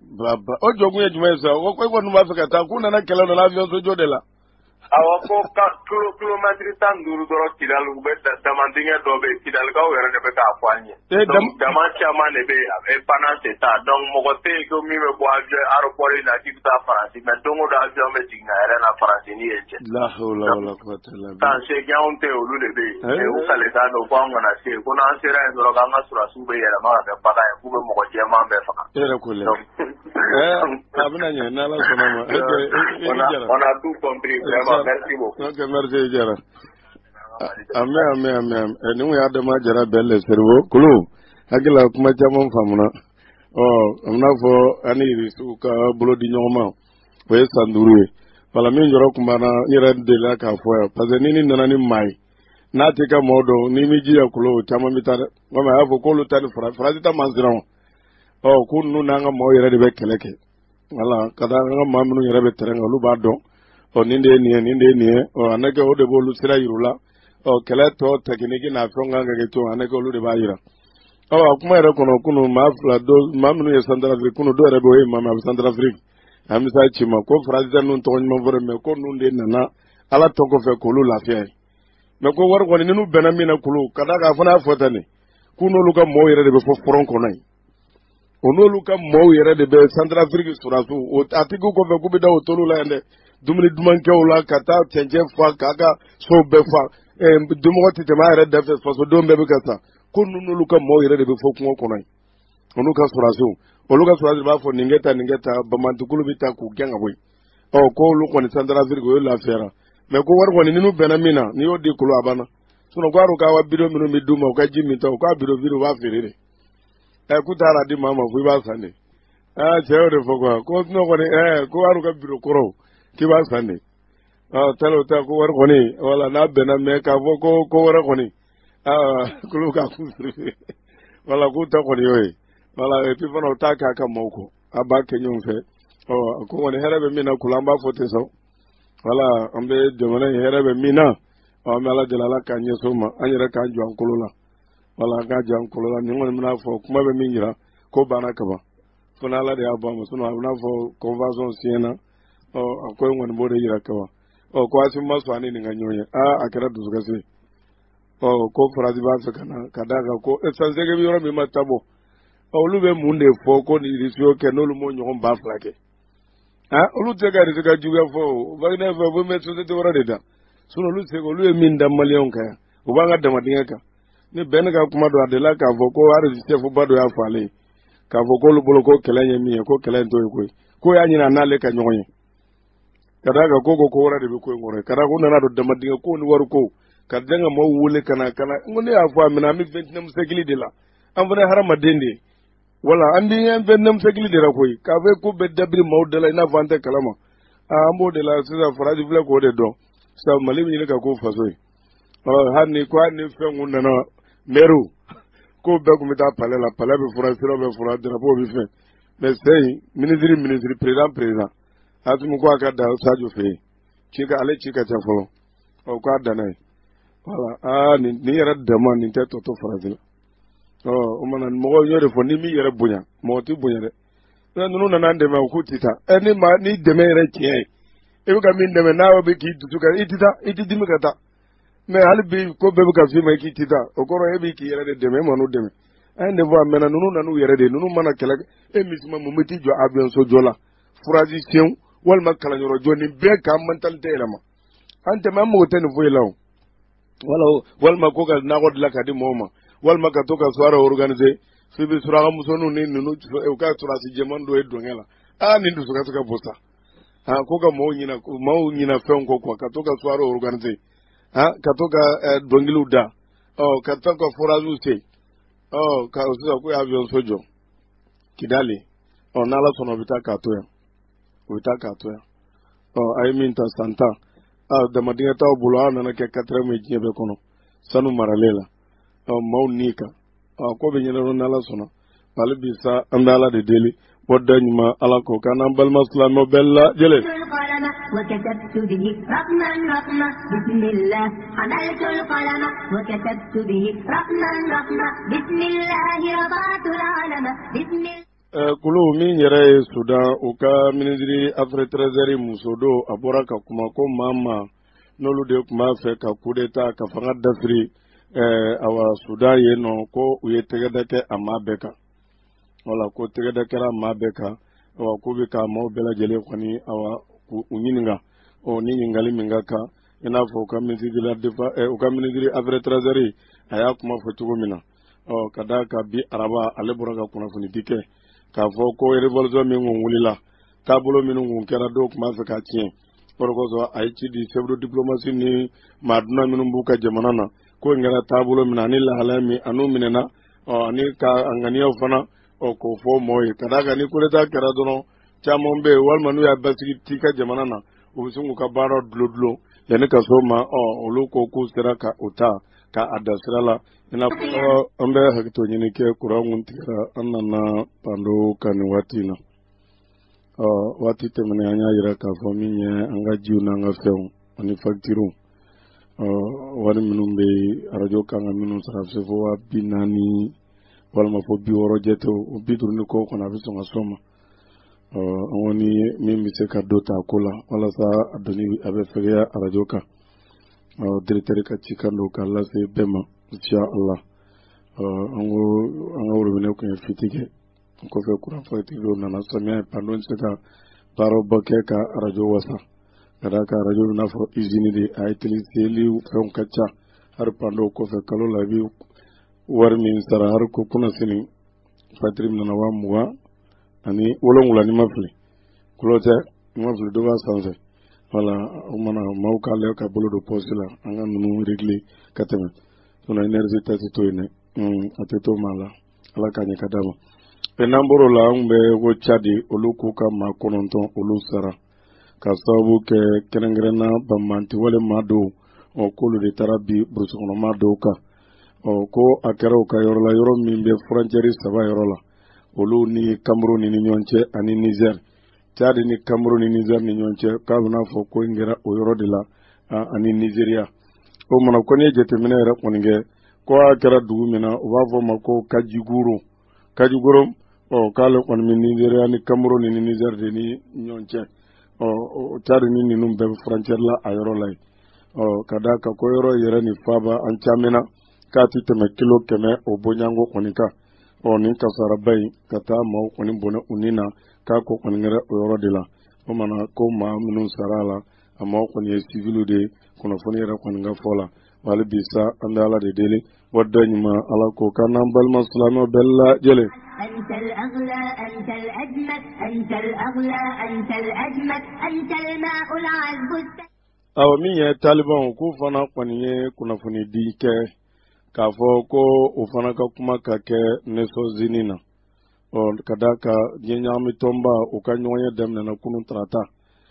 S3: O jɔ kun ye jumɛn ye sa o ko e kɔni b'a fɛ ka taa k'u nana kɛlɛ nana avion so jɔ de la.
S6: Awɔ ko kilomètre 15 dɔrɔn Kidali u bɛ damandingɛ dɔ bɛ yen Kidalikaw yɛrɛ de bɛ k'a fɔ an ye donc dama caman de bɛ yen pendant ce temps donc mɔgɔ tɛ yen ko min bɛ bɔ avion aéroport in na k'i bɛ taa Faransi mais don o don avion bɛ jigin a yɛrɛ na Faransi ni ye cɛ kan seegin anw tɛ olu de bɛ yen u kale t'a dɔn ko an kana se yen ko n'an sera yen dɔrɔn k'an ka surasiw bɛ yɛlɛma ka kɛ bagan ye k'u bɛ mɔgɔ jɛman bɛɛ faga.
S3: E yɛrɛ ko lɛ a bɛna ɲɛ n'Ala sɔnna ma.
S6: On a tout compris vraiment. Merci beaucoup.
S3: Ok, merci Jara. Amen. Ni mu ya dama Jara belle servo kulu. Hakila kuma caman faamuna. Amna fɔ ani Irisiw ka bolo di ɲɔgɔn ma. O ye san 5 ye. wala min yoro kumana yere de la ka foya parce que nini nana ni mai na te ka modo ni mi jiya kulo chama mi tare ngama ya fo ko lu tani fra ta manzira o kun nu nanga mo yere de be keleke wala kada nga mamnu yere be tere ngalu ba do o ninde ni o anake o de bolu sira yirula o kele to tekniki na fronga nga ke to anake o lu de ba yira o kuma yere kono kunu ma fla do mamnu ye sandra Afrique kunu do yere be o mama sandra Afrique amisa chima ko frazita nun to nyama vore me ko nun de nana ala to ko fe ko lu lafiya me ko war ko ni nu benamina kulu kada ka fana fotane kunu lu ka mo yere de be fo fron ko nai onolu ka mo yere de be Central Afrique surasu o atiku ko fe ku bi da o tolu la ende dumuni duman ke ola kata chenje fa kaga so be fa dumo ti te ma yere de fe so do be kata kunu lu ka mo yere de be fo ku ko nai onu ka surasu oluka surasu ba fo ningeta bamantukulu bita ku genga boy o ko lu ko ni Central Afrique yo la fera me ko war ko ni nu benamina ni odi kulo abana suno gwaru ka wa bido minu mi duma ka jimi to ka bido wa ferere kutara di mama fu ba sande cheo de fogo ko no ko ni ko waru ka bido koro ki ba sande talo ta ko war ko ni wala na bename ka fo ko war ko ni kulu ka ku wala ku ta ko ni yoy wala e pi fono ta ka moko aba kenyum fe ko woni herebe mina kulamba fote so wala ambe demana herebe mina o mala delala ka nyesoma anyere ka ju ankolola wala ka ju ankolola ni ngone mina fo kuma be mingira ko bana kaba fona la de abamo suna na fo convention siena o ko ngone bode yira kaba o ko asim maso ani ni nganyoye akira dusuka se ko frazi ba se kana kadaga ko esansege bi yoro mi matabo olube munde fo ko ni risio ke no lu mo nyon ba flake olu te ga risika juga fo ba ne fo bo me so te wora de da suno lu se ko lu e min da malion ka o ba ga da madinga ka ni ben ga kuma do adela ka fo ko ari se fo ba do ya fale ka fo ko lu bolo ko kelanye mi ko kelen to ko ya nyina na le ka nyonye kada ga ko wora de be ko ngore kada ko na do da madinga ko ni waru ko ka denga mo wule kana ngone ya fo amina mi 29 segili de la amvane harama dende wala andi en bennem segli de rakoy ka ve ko be dabri mawdala ina vante kalama ambo de la sisa faraji vle ko de do sa malimi ni ka ko fasoy hanni ko hanni fe ngunda na meru ko be ko mita palela pala be fura siro be fura drapo be fe mais sey ministre président atumu ko aka da sajo fe chika ale chika cha folo o ko adana wala ni yara dama ni teto to farazila umana mo yore fo ni mi yere bunya mo ti bunya de nanu na nande ma ku tita eni ma ni de me re tie e bu ka min de me na o be ki tutu ka iti dimi ka ta me hal bi ko be bu ka fi ma ki tita o ko ro e bi ki yere de me mo no de me ande vo amena nunu nanu yere de nunu mana kala e mi sima mo meti jo abion so jola furaji sion wal ma kala nyoro joni be ka mental de lama ante ma mo ten vo ilaw wal ma ko ga na god la ka di moma wal maka to ka swara organiser fibi sura musonu ni nunu e ka sura si jemando e dongela ni ndu suka bosta ko ga mo nyina fen ko ka to ka swara organiser ka to ka dongilu da ka to ka forazu se ka usiza ko avion sojo kidali nala sono bitaka to ya I mean ta santa da madinga ta bulo na ke 4 me jebe kono sanu maralela maunika ko be nyela ron ala sona wala bisa andala de deli bodanyuma ala ko kana bal maslamo bella jele
S1: وكتبت به رقما بسم الله حملت القلم وكتبت به رقما بسم الله رفعت العلم بسم
S3: kulu min yere sudan uka ministry afre trésorier musodo aboraka kuma ko mama nolu de kuma fe ka kudeta ka fanga dafri awa sudan ye no ko uye tegedeke amma beka wala ko tegedekera amma beka awa ko be ka mo bela jele kwani awa unyininga o ni nyingali mingaka ina fo ka ministry de la défense ka ministry afre trésorier aya kuma fo tugumina o kada ka bi araba ale boraka kuna funi dike ka fo ko revolution min wulila tabulo min ngun kera do kuma fe ka tien poroko ay ci di chef de diplomatie ni maduna min buka jamana na ko ngara tabulo min anila halami anu minena ani ka anganiyo fana o ko fo moy kada ga ni kuleta kera dono chamombe wal manu ya basiki tika jamana na usungu ka baro dlo yani ka soma olu ko ku sira ka uta ka adasira la ina ambe hakito nyini ke kurangun tira annana pando kan watina wati temene anya ira ka fominye anga jiuna anga few ani faktiru wani minumbe arajo kanga minu sarafse fo wa binani wala ma fo bi woro jeto bidur ni ko kona biso ngasoma woni mimi se ka dota kula wala sa adoni abe fege arajo ka directeur ka chikando kala se bema insha Allah anga woro bene ko fitike ko fe kura fatiro nana samia pandon se ka baro bake ka arajo wasa kada ka arajo na fo izini de aytili seli fon kacha har pando ko fe kalo labi war min sara har ko kuna sini fatrim nana wa muwa ani wolongula ni mafli kulote mafli do ba sanse wala umana mauka le ka bolo do posila anga nunu regle kateme sona energy tati to ine ateto mala ala kanye kadama penamboro la ngbe go chadi oluku ka makononton olusara ka sababu ke kerengrena bamanti wale mado o kolu de tarabi brusono mado ka o ko akero ka yorola yoro mimbe frontiere saba yorola olu ni Cameroun ni nyonche ani Niger Chad ni Cameroun ni Niger ni nyonche ka na fo ko ngera o yoro de la ani Nigeria o mona ko ne jete minere konge ko akera dugu mina o ba fo mako kajiguro o kala kon min Nigeria ni Cameroun ni Niger de ni nyonche o Chad ni numbe frontière la ayoro lay o kada ka ko yoro yere ni faba an chamina ka titeme kilo keme o bonyango konika o nin kasara bay kata ma ko ni bona unina ka ko kon ngere o yoro de la o mana ko ma minun sarala amma ko ni civilu de kono foni yere kon nga fola wala bisa andala de dele wadda nyima ala ko kanam bal maslamo bella jele
S1: أنت الأغلى أنت الأجمل أنت الأغلى أنت الأجمل أنت الماء العذب
S3: aw min ye taliban ko fana kɔni ye kunnafoni di kɛ k'a fɔ ko o fana ka kuma ka kɛ nesozini na ka da ka diɲɛ ɲagami tɔnba o ka ɲɔgɔnya daminɛna kunun tarata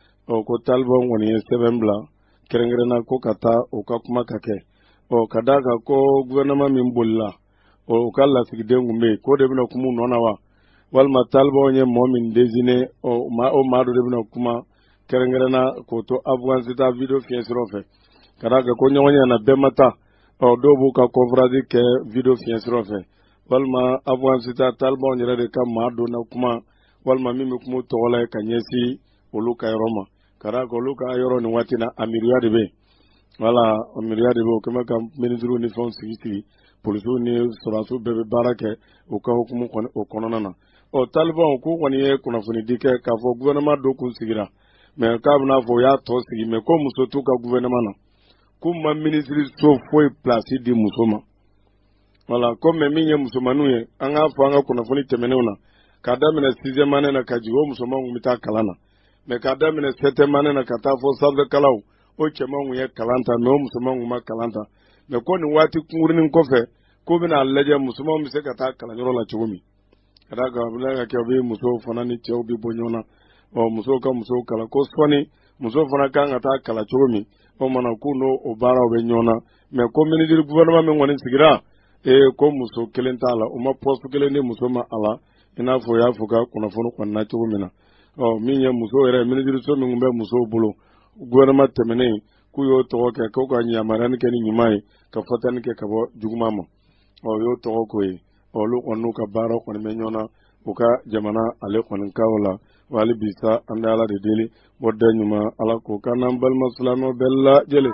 S3: ko taliban kɔni ye sɛbɛn bila kɛrɛnkɛrɛnna ko ka taa o ka kuma ka kɛ ka da ka ko gouvernement min bolila o ka lasigiden kun bɛ yen ko de bɛna kuma nɔ na wa walima taliban ye mɔgɔ min désigné o maa dɔ de bɛna kuma kɛrɛnkɛrɛnna k'o to Afghanistan ta video fiɲɛ siraw fɛ ka da kɛ ko ɲɔgɔnya na bɛɛ ma taa dɔw b'u ka conférence kɛ video fiɲɛ siraw fɛ walima Afghanistan taliban yɛrɛ de ka maa dɔ na kuma walima min bɛ kuma tɔgɔ la ka ɲɛsin olu ka yɔrɔ ma ka da kɛ olu ka yɔrɔ nin waati na amiruya de bɛ yen wala amiruya de bɛ yen o kɛmɛ ka ministres ni fɛnw sigi polisiw ni sɔrɔdasiw bɛɛ bɛ baara kɛ o ka hukumu kɔni o kɔnɔna na taliban k'u kɔni ye kunnafoni di kɛ k'a fɔ gouvernement dɔ kun sigira mais k'a bɛna fɔ o y'a tɔ sigi mais ko muso t'u ka gouvernement na k'u ma ministre so foyi place di muso ma wala ko mais min ye musomaninw ye an k'a fɔ an ka kunnafoni tɛmɛnenw na k'a daminɛ 6e année na ka jigin o musomanw kun bɛ taa kalan na mais k'a daminɛ 7e année na ka taa fɔ sanfɛkalanw o cɛmanw kun ye kalan ta mais o musomanw kun ma kalan ta mais ko nin waati kunkurunin kɔfɛ ko bɛna lajɛ musomanw bɛ se ka taa kalanyɔrɔ la cogo min ka da kan a bɛna ka kɛ u bɛ musow fana ni cɛw bɛ bɔ ɲɔgɔn na musow ka musow kalan ko sɔɔni musow fana kan ka taa kalan cogo min o mana k'u n'o o baaraw bɛ ɲɔgɔn na mais ko ministre gouvernement min kɔni sigira ko muso kelen t'a la o ma poste kelen di muso ma a la i n'a fɔ o y'a fɔ ka kunnafoni kɔni na cogo min na min ye muso yɛrɛ ministre so min bɛ musow bolo gouvernement tɛmɛnen k'u y'o tɔgɔ kɛ k'u ka yamaruyani kɛ ni ɲuman ye ka fatani kɛ ka bɔ juguman ma o y'o tɔgɔ k'o ye olu kɔni n'u ka baaraw kɔni bɛ ɲɔgɔn na u ka jamana ale kɔni kaw la wali bisa an bɛ ala de deli wadda ɲuman ala ko kan'an balima silamɛw bɛɛ lajɛlen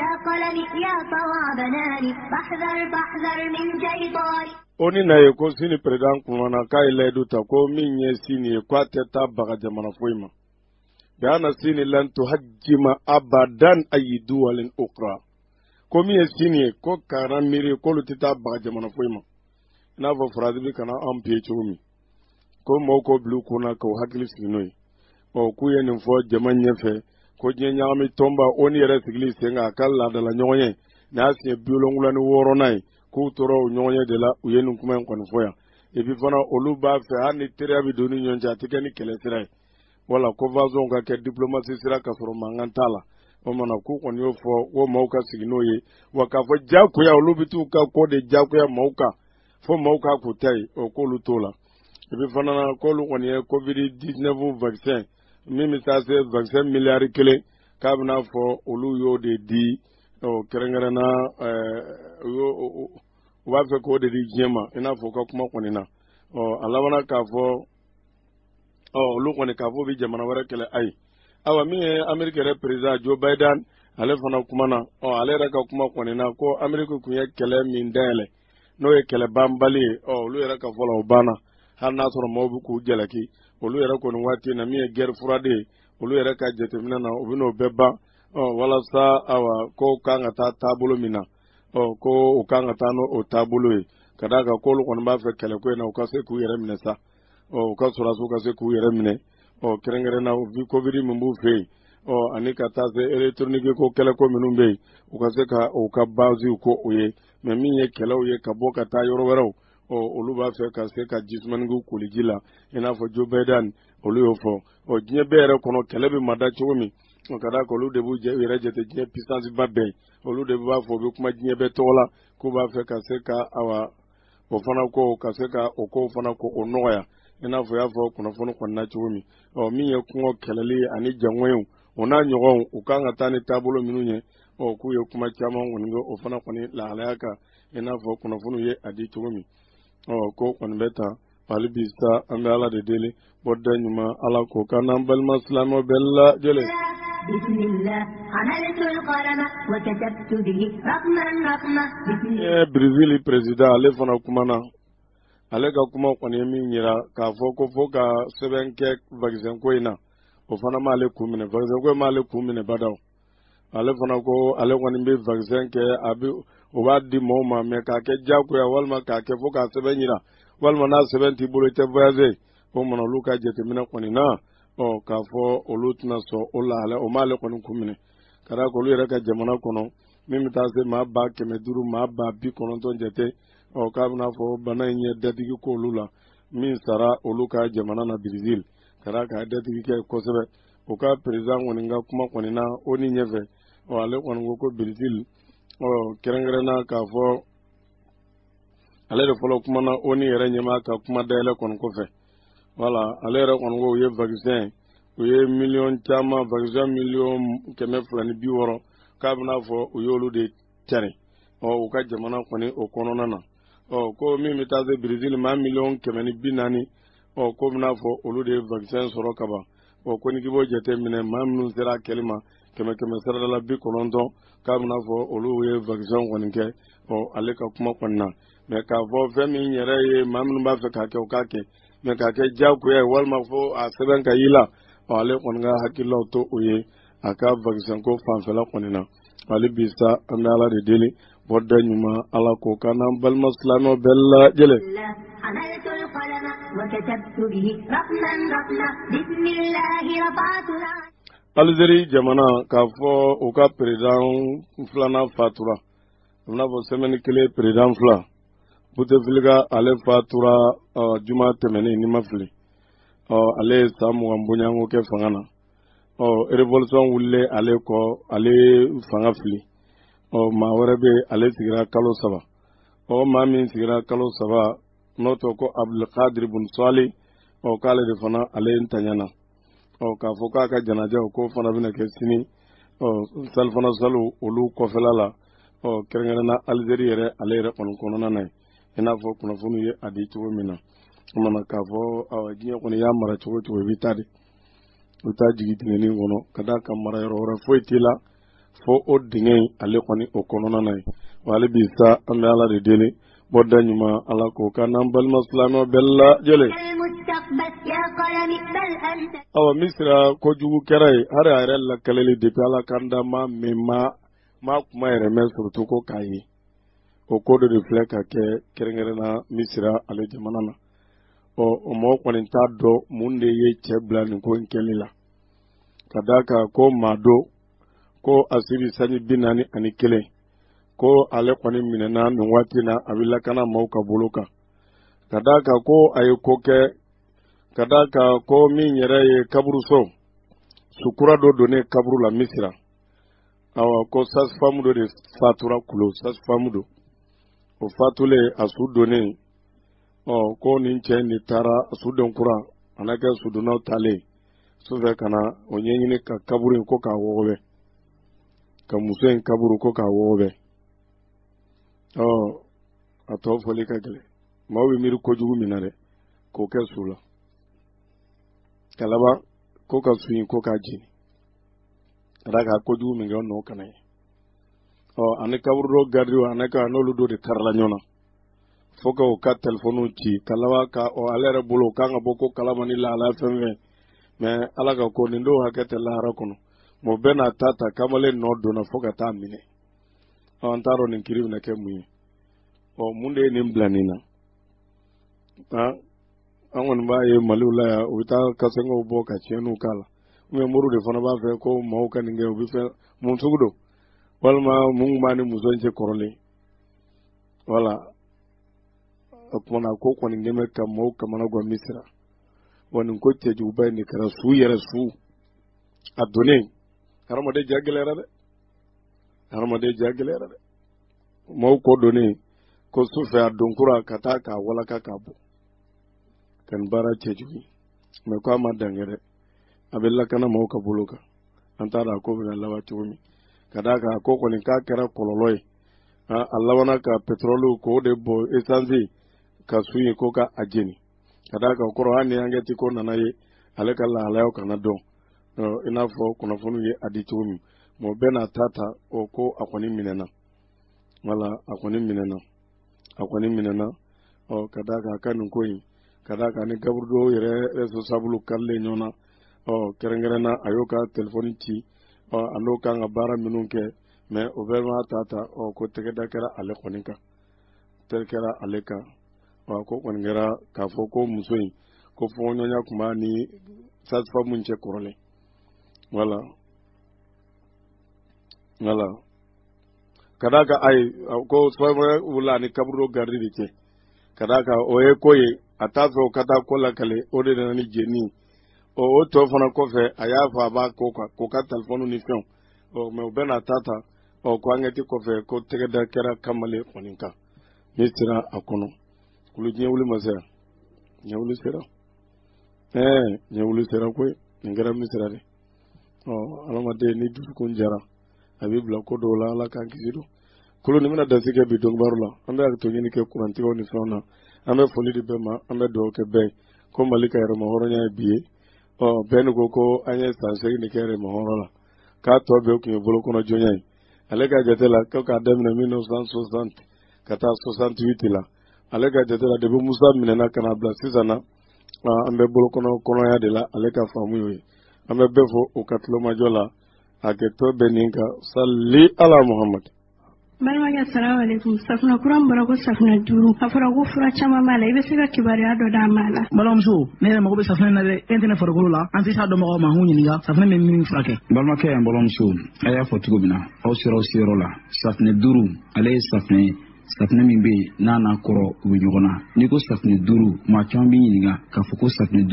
S3: o ni na ye ko sini président kumana k'a ye layidu ta ko min ye sini ye k'a tɛ taa baga jamana foyi ma bɛana sini lan tuhajjima abadan ayi duwalin ukra ko min ye sini ye ko kana miiri k'olu tɛ taa baga jamana foyi ma i n'a fɔ farasi bi kana an piye cogo min ko mɔgɔw ko bil'u kunna k'u hakili sigi n'o ye k'u ye nin fɔ jama ɲɛfɛ ko diɲɛ ɲagami tɔnba o ni yɛrɛ sigili sen kan a ka laadala ɲɔgɔn ye n'a y'a siɲɛ 76 ye k'u tora o ɲɔgɔn ye de la u ye nin kuma in kɔni fɔ yan et puis fana olu b'a fɛ hali ni teriya bɛ don ni ɲɔgɔn cɛ a tɛ kɛ ni kɛlɛ sira ye wala ko vazon ka ke diplomatie sira ka soro mangantala o mana ku ko nyo fo wo mauka sigino ye wa ka fo jaku ya olubitu ka ko de jaku ya mauka fo mauka ku tai o ko lutola ebi fanana ko lu ko ni covid 19 vaccin mimi ta se vaccin milliard kele ka bna fo olu yo de di o kerengere na yo wa fe ko de di jema ina fo ka kuma ko ni na o alawana ka fo olu ko ni ka fo bi jamana wara kele ai awa mi America re president Joe Biden ale fana kuma na ale ra ka kuma ko ni na ko America ku ye kele min dele no ye kele bambali olu era ka fo la obana har na soro mo bu ku jelaki olu era ko ni wati na mi ye guerre froide olu era ka jetemina na obino beba wala sa awa ko kanga ta tabulo mina ko ukanga ta no o tabulo kada ka ko lu ko ba fe kele ko na o ka se ku yere mina sa ka sura su ka se ku yere mine kerengere na vi covid mumbu fe ani ka ta se electronique ko kele ko minun be o ka se ka o ka bazi ko oye me min ye kele o ye ka bo ka ta yoro wero olu ba fe ka se ka jisman gu kulijila ina fo Joe Biden olu yo fo jinye bere kono kele be mada chomi kada ko olu de bu je yere jete jinye puissance babbe olu de ba fo be kuma jinye be tola ko ba fe ka se ka awa o fana ko ka se ka o ko fana ko onoya ina fo ya fo kono fono ko na chomi mi ye ko kelele ani janwen ona nyogon o kanga tani tabulo minunye ku ye kuma chama ngoningo o fana ko ni la alaka ina fo kono fono ye adi chomi ko kon beta pali bista ambe ala de dele bodda nyuma ala ko kana bal maslamo bella jele
S1: bismillah amaltu alqalama wa katabtu bihi raqman
S3: Brazil president ale fana kuma na ale ka kuma kɔni min yira k'a fɔ ko fo ka sɛbɛn kɛ vaccin ko in na o fana m'ale kun minɛ vaccin ko in m'ale kun minɛ badaw ale fana ko ale kɔni bɛ vaccin kɛ o b'a di mɔgɔw ma mɛ k'a kɛ diyagoya walima k'a kɛ fo k'a sɛbɛn yira walima n'a sɛbɛn t'i bolo i tɛ voyager o mana olu ka jateminɛ kɔni na k'a fɔ olu tɛna sɔn o la o m'ale kɔni kun minɛ ka d'a kan olu yɛrɛ ka jamana kɔnɔ min bɛ taa se maa 500 maa 90 jate k'a bɛna fɔ bana in ye datigi ko olu la min sara olu ka jamana na Brazil ka d'a kan datigi kɛ kosɛbɛ o ka président kɔni ka kuma kɔni na o ni ɲɛfɛ ale kɔni ko Brazil kɛrɛnkɛrɛnna k'a fɔ ale de fɔlɔ kuma na o ni yɛrɛ ɲɛmaa ka kuma dayɛlɛ kɔni kɔfɛ wala ale yɛrɛ kɔni ko o ye vaccin o ye miliyɔn caman vaccin miliyɔn 260 k'a bɛna fɔ u y'olu de tɛrɛ u ka jamana kɔni o kɔnɔna na ko min bɛ taa se Brazil maa miliyɔn 140 ko bɛna fɔ olu de ye vaccin sɔrɔ ka ban ko ni k'i b'o jate minɛ maa minnu sera a kɛli ma 100 sarada la 90 k'a bɛna fɔ olu ye vaccin kɔni kɛ ale ka kuma kɔni na mɛ k'a fɔ fɛn min yɛrɛ ye maa minnu b'a fɛ k'a kɛ o k'a kɛ mɛ k'a kɛ diyagoya ye walima fo a sɛbɛn ka yi la ale kɔni ka hakililaw to o ye a ka vaccin ko fanfɛla kɔni na ale bi sa an bɛ ala de deli bodda ɲuman ala ko kana balima silamɛw bɛɛ lajɛlen
S1: عملت القلم وكتبت به رقما بسم الله رفعت
S3: Algérie jamana k'a fɔ u ka président filanan fatura a bɛna fɔ semaine kelen président fila Bouteflika ale fatura juma tɛmɛnen ni ma fili ale ye san 20 bonyanko kɛ fanga na révolution wulilen ale kɔ ale fanga fili maa wɛrɛ bɛ ale sigira kalo 3 maa min sigira kalo 3 n'o tɔ ko Abdelkadir Bun Swali k'ale de fana ale ntanyana k'a fɔ k'a ka janaja ko fana bɛna kɛ sini salifana salu olu kɔfɛla la kɛrɛnkɛrɛnna Algérie yɛrɛ ale yɛrɛ kɔni kɔnɔna na i n'a fɔ kunnafoni ye a di cogo min na o mana k'a fɔ diɲɛ kɔni y'a mara cogo cogo i bɛ taa de u taa jigi dingɛnin kɔnɔ ka d'a kan mara yɔrɔ wɛrɛ foyi t'i la fo o dingɛ in ale kɔni o kɔnɔna na ye wa ale bi sa an bɛ ala de deli bodda ɲuman ala ko ka n'an balima silamɛw bɛɛ lajɛlen misira kojugu kɛra ye hali a yɛrɛ lakaleli depuis ala kan da ma kuma yɛrɛ mɛn surtout ko k'a ye o ko de filɛ ka kɛ kɛrɛnkɛrɛnna misira ale jamana na o mɔgɔ kɔni t'a dɔn mun de ye cɛ bila nin ko in kɛli la ka d'a kan ko Mamadou ko asiri sanji 41 ko ale kɔni minɛna nin waati na a bɛ lakana maaw ka bolo kan ka d'a kan ko a ye ko kɛ kadaka ko min yɛrɛ ye kaburu so sukura dɔ donnen kaburu la Misira awa ko sasifamu dɔ de fatura kulo sasifamu dɔ o fatulen a su donnen ko nin cɛ in de taara su don kura ana kɛ sudonnaw talen sufɛ ka na o ɲɛɲini ka kaburu in ko k'a wɔgɔbɛ ka muso in kaburu ko k'a wɔgɔbɛ a tɔ fɔli ka gɛlɛn maaw bɛ miiri kojugu min na dɛ k'o kɛ su la ka laban ko ka su in ko k'a jeni ka da ka kojugu min kɛ o nɔ kana ye ani kaburu dɔ gardiw ani ka n'olu dɔ de karila ɲɔgɔn na fo ka o ka telefoniw ci ka laban ka ale yɛrɛ bolo k'an ka bɔ ko kalama ni lahala fɛn fɛn mais ala ka ko nin dɔw hakɛ tɛ lahara kɔnɔ mɛ o bɛɛ n'a ta kamalen nɔ donna fo ka taa minɛ an t'a dɔn nin kiri bɛna kɛ mun ye mun de ye nin bila nin na an kɔni b'a ye maliw la yan u bɛ taa kasɛngɛw bɔ ka tiɲɛniw k'a la muru de fana b'a fɛ ko maaw ka nin kɛ u bɛ fɛn mun sugu don walima mun b'a ni muso in cɛ kɔrɔlen wala o kumana ko kɔni ɲɛmɛ ka maaw kamana gan Misira wa nin ko cɛjuguba in de kɛra su yɛrɛ su a donnen hadamaden ja gɛlɛyara dɛ hadamaden ja gɛlɛyara dɛ maaw ko donnen ko su fɛ a donkura ka taa k'a walaka k'a bɔ ka nin baara cɛjugu mɛ ko a ma dan kɛ dɛ a bɛ lakana maaw ka bolo kan an t'a dɔn a ko bɛna laban cogo min ka d'a kan a ko kɔni k'a kɛra kɔlɔlɔ ye a labanna ka pétrole k'o de bɔ essence ka su ye ko ka a jeni ka d'a kan o kɔrɔ hali ni enquête ko nana ye ale ka lahalayaw kana dɔn i n'a fɔ kunnafoniw ye a di cogo min mɛ o bɛɛ n'a ta o ko a kɔni minɛna wala a kɔni minɛna ka d'a kan a ka nin ko in ka d'a kan ni kaburu dɔw yɛrɛ responsable karilen ɲɔgɔn na kɛrɛnkɛrɛnna a y'o ka telefoni ci a n'o kan ka baara minnu kɛ mɛ o bɛɛ ma ta ko tɛgɛda kɛra ale kɔni kan kɛra ale kan ko kɔni kɛra k'a fɔ ko muso in ko fɔɲɔgɔnya tun b'a ni sasifamu cɛ kɔrɔlen wala ka d'a kan ayi ko sasifamu wula ni kaburu gardi de cɛ ka d'a kan o ye ko ye a t'a fɛ o ka taa ko lakale o de nana ni jeni o tɔ fana kɔfɛ a y'a fɔ a b'a k'o ka telefoniw ni fɛnw mɛ o bɛɛ n'a ta ko enquête kɔfɛ ko tɛgɛda kɛra kamalen kɔni kan min sera a kɔnɔ kulu ɲɛwuli ma se yan ɲɛwuli sera ɲɛwuli sera koyi nin kɛra min sera de adamaden ni dusukun jara a b'i bila ko dɔw la ala k'an kisi don kulu ni bɛna dansi kɛ bi dɔnnibaaru la an bɛ hakili ɲini kɛ kurantigɛw ni fɛnw na an bɛ foli di bɛɛ ma an bɛ dugawu kɛ bɛɛ ko mali ka yɛrɛma hɔrɔnya ye bi ye bɛɛ ni ko an ye san 8 de kɛ yɛrɛma hɔrɔn la k'a tɔ bɛɛ tun ye bolokɔnɔ jɔnya ye ale ka jate la ko k'a daminɛ 1960 ka taa 68 la ale ka jate la depuis Musa minɛna ka na bila sisan na an bɛ bolokɔnɔ kɔnɔya de la ale ka faamu y'o ye an bɛ bɛɛ fɔ o ka tulomajɔ la a kɛ tɔ bɛɛ nin ka sali ala Muhammad.
S7: Balimakɛ salamu alaikum safunɛ kura min bɔra ko safunɛ 5 a fɔra ko fura caman b'a la i bɛ se ka kibaruya dɔ d'a ma la.
S8: Balimamuso ne yɛrɛ mago bɛ safunɛ na dɛ e tɛ ne farikolo la an tɛ s'a dɔn mɔgɔw ma k'u ɲininka safunɛ bɛ min furakɛ. Balimakɛ yan balimamuso a y'a fɔ cogo min na aw sera aw seyɔrɔ la safunɛ 5 ale ye safunɛ min bɛ yen n'a kɔrɔ u bɛ ɲɔgɔn na n'i ko safunɛ 5 maa caman b'i ɲininka k'a fɔ ko safunɛ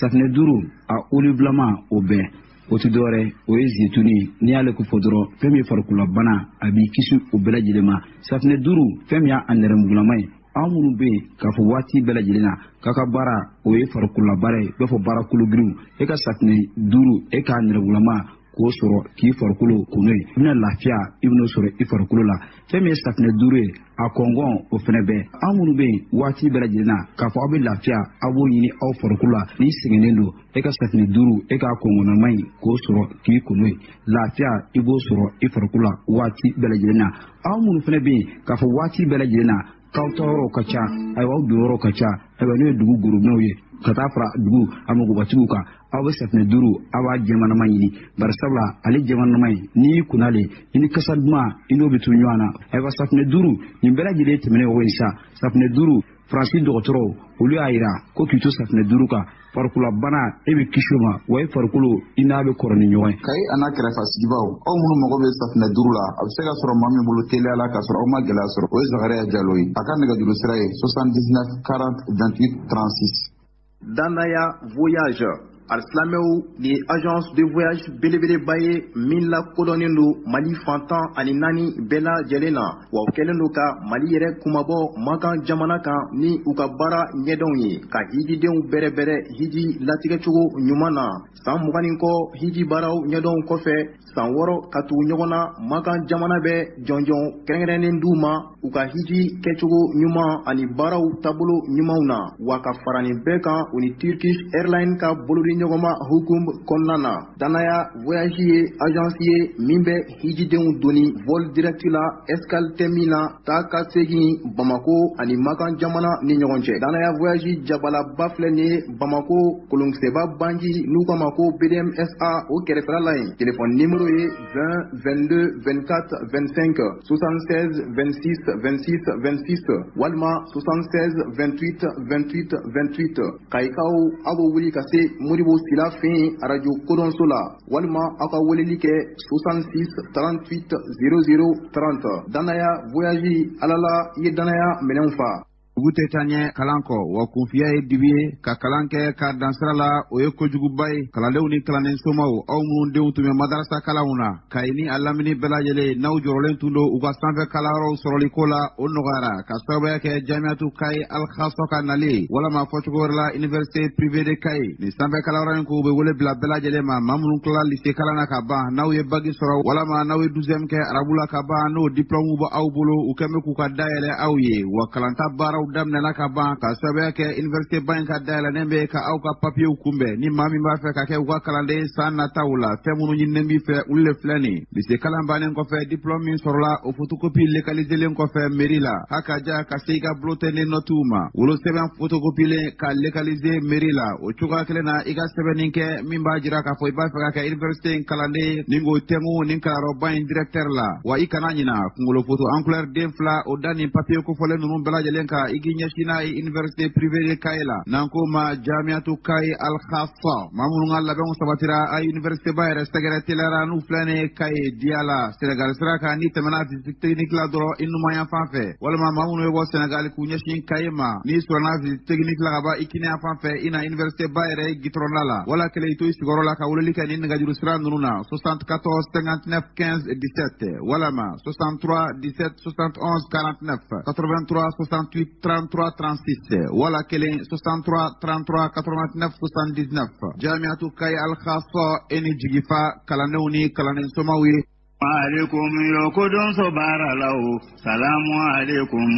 S8: 5 a olivulama o bɛɛ o tɛ dɔwɛrɛ o ye zituni n'i y'ale ko fɔ dɔrɔn fɛn min ye farikololabana a b'i kisi o bɛɛ lajɛlen ma safunɛ 5 fɛn min y'a nɛrɛmugulama ye an minnu bɛ yen k'a fɔ waati bɛɛ lajɛlen na k'a ka baara o ye farikololabaara ye i b'a fɔ baara kologiriw e ka safunɛ 5 e k'a nɛrɛmugulama k'o sɔrɔ k'i farikolo ko n'o ye i bɛna lafiya i bɛn'o sɔrɔ i farikolo la fɛn min ye safunɛ 5 ye a kɔngɔn o fɛnɛ bɛɛ an minnu bɛ yen waati bɛɛ lajɛlen na k'a fɔ aw bɛ lafiya aw b'o ɲini aw farikolo la n'i sɛgɛnnen don e ka safunɛ 5 e k'a kɔngɔnnama in k'o sɔrɔ k'i ko n'o ye lafiya i b'o sɔrɔ i farikolo la waati bɛɛ lajɛlen na aw minnu fɛnɛ bɛ yen k'a fɔ waati bɛɛ lajɛlen na k'aw ta yɔrɔw ka ca ayiwa aw don yɔrɔw ka ca ayiwa n'o ye dugu gorobinɛw ye ka taa fara dugu a magobatigiw kan aw bɛ safunɛ 5 aw b'a jɛmanama ɲini bari sabula ale jɛmanama in n'i y'i kunnale i ni kasa duman i n'o bɛ to ɲɔgɔn na ayiwa safunɛ 5 nin bɛɛ lajɛlen tɛmɛnen o ye sa safunɛ 5 faransi dɔgɔtɔrɔw olu y'a yira ko k'i to safunɛ 5 kan farikololabana e bɛ kisi o ma wa e farikolo i n'a bɛ kɔrɔ ni ɲɔgɔn ye.
S9: Kayi a n'a kɛrɛfɛ sigibaw aw minnu mago bɛ safunɛ 5 la a bɛ se ka sɔrɔ maa min bolo teliya la k'a sɔrɔ aw ma gɛlɛya sɔrɔ o ye Zakariya Jalo ye a ka nɛgɛjuru sira ye 79 40 28 36.
S10: Danaya Voyage. Al-Slameu ni agence de voyage belebeleba ye min lakodɔnnen do Mali fantan ani 4 bɛɛ lajɛlen na wa u kɛlen do ka Mali yɛrɛ kumabɔ makan jamana kan ni u ka baara ɲɛdɔnw ye ka hijidenw bɛrɛbɛrɛ hiji latigɛcogo ɲuman na san 20 kɔ hiji baaraw ɲɛdɔnw kɔfɛ san 6 ka tugu ɲɔgɔn na makan jamana bɛ jɔnjɔn kɛrɛnkɛrɛnnen d'u ma u ka hiji kɛcogo ɲuman ani baaraw taabolo ɲumanw na wa ka fara nin bɛɛ kan u ni Turkish Airlines ka bolodi ɲɔgɔnma hukum kɔnɔna na Danaya Voyage ye agence ye min bɛ hijidenw doni vol direct la escale tɛ min na taa ka segin Bamako ani makan jamana ni ɲɔgɔn cɛ. Danaya Voyage jabalaba filɛ nin ye Bamako kolonkisɛba banji n'u k'a ma ko BDMSA o kɛrɛfɛla la yen. Téléphone numéro ye 20 22 24 25 76 26 26 26 walima 76 28 28 28 kayikaw aw bɛ wuli ka se Modibo Sila fɛ radio Kodonso la walima aw ka weleli kɛ 66 38 00 30. Danaya Voyage alala ye danaya minɛnw fa.
S11: Dugu tɛ taa ɲɛ kalan kɔ wa kunfiya ye dibi ye ka kalan kɛ ka dansira la o ye kojuguba ye. Kalandenw ni kalanden somaw aw minnu denw tun bɛ madarasa kalanw na Kayi ni a lamini bɛɛ lajɛlen n'aw jɔrɔlen tun do u ka sanfɛ kalanyɔrɔw sɔrɔli ko la o nɔgɔyara ka sababuya kɛ Jamiatu Kayi Al-Khassa ka nali walama fɔcogo wɛrɛ la Université privée de Kayi. Ni sanfɛ kalanyɔrɔ in ko bɛ wele bila bɛɛ lajɛlen ma maa minnu tilala lycée kalan na ka ban n'aw ye bagi sɔrɔ walama n'aw ye 12e kɛ arabu la ka ban n'o diplôme bɛ aw bolo u kɛn bɛ k'u ka dayɛlɛ aw ye wa kalanta baaraw daminɛna ka ban ka sababuya kɛ université ba in ka dayɛlɛnen bɛ ka aw ka papiyew kunbɛn ni maa min b'a fɛ ka kɛ u ka kalanden san nataw la fɛn minnu ɲininen b'i fɛ olu le filɛ nin. Lycée kalan bannen kɔfɛ diplôme min sɔrɔla o photocopie légaliselen kɔfɛ mairie la a ka ja ka se i ka bulletin de notes ma wolosɛbɛn photocopielen ka légaliser mairie la o cogoya kelen na i ka sɛbɛnnin kɛ min b'a jira k'a fɔ i b'a fɛ ka kɛ université in kalanden ni ko tɛngu ni kalanyɔrɔba in directeur la wa i kana ɲina kunkolo photo en couleur den 2 o da nin papier kofɔlen ninnu bɛɛ lajɛlen kan i k'i ɲɛsin n'a ye université privée de Kayi la n'an ko ma Jamiatu Kayi Al-Khassa maa minnu ka labɛnw sabatira a université ba yɛrɛ sɛgɛrɛ teliyara n'u filɛ nin ye Kayi diya la Sénégal sira kan ni tɛmɛna visite technique la dɔrɔn i numan fan fɛ walima maa minnu bɛ bɔ Sénégal k'u ɲɛsin Kayi ma n'i sɔrɔna visite technique la ka ban i kɛnɛya fan fɛ i na université ba yɛrɛ gitɔrɔnda la wala kelen i to i sigiyɔrɔ la ka weleli kɛ ni nɛgɛjuru sira ninnu na 74 59 15 17 walama 63 17 71 49 83 68 33 36 wala kelen 63 33 89 79. Jamiatu Kayi Al-Khassa eni jigifa kalandenw ni kalanden somaw ye.
S2: Alaikum yo Kodonso baralawo salamu alaikum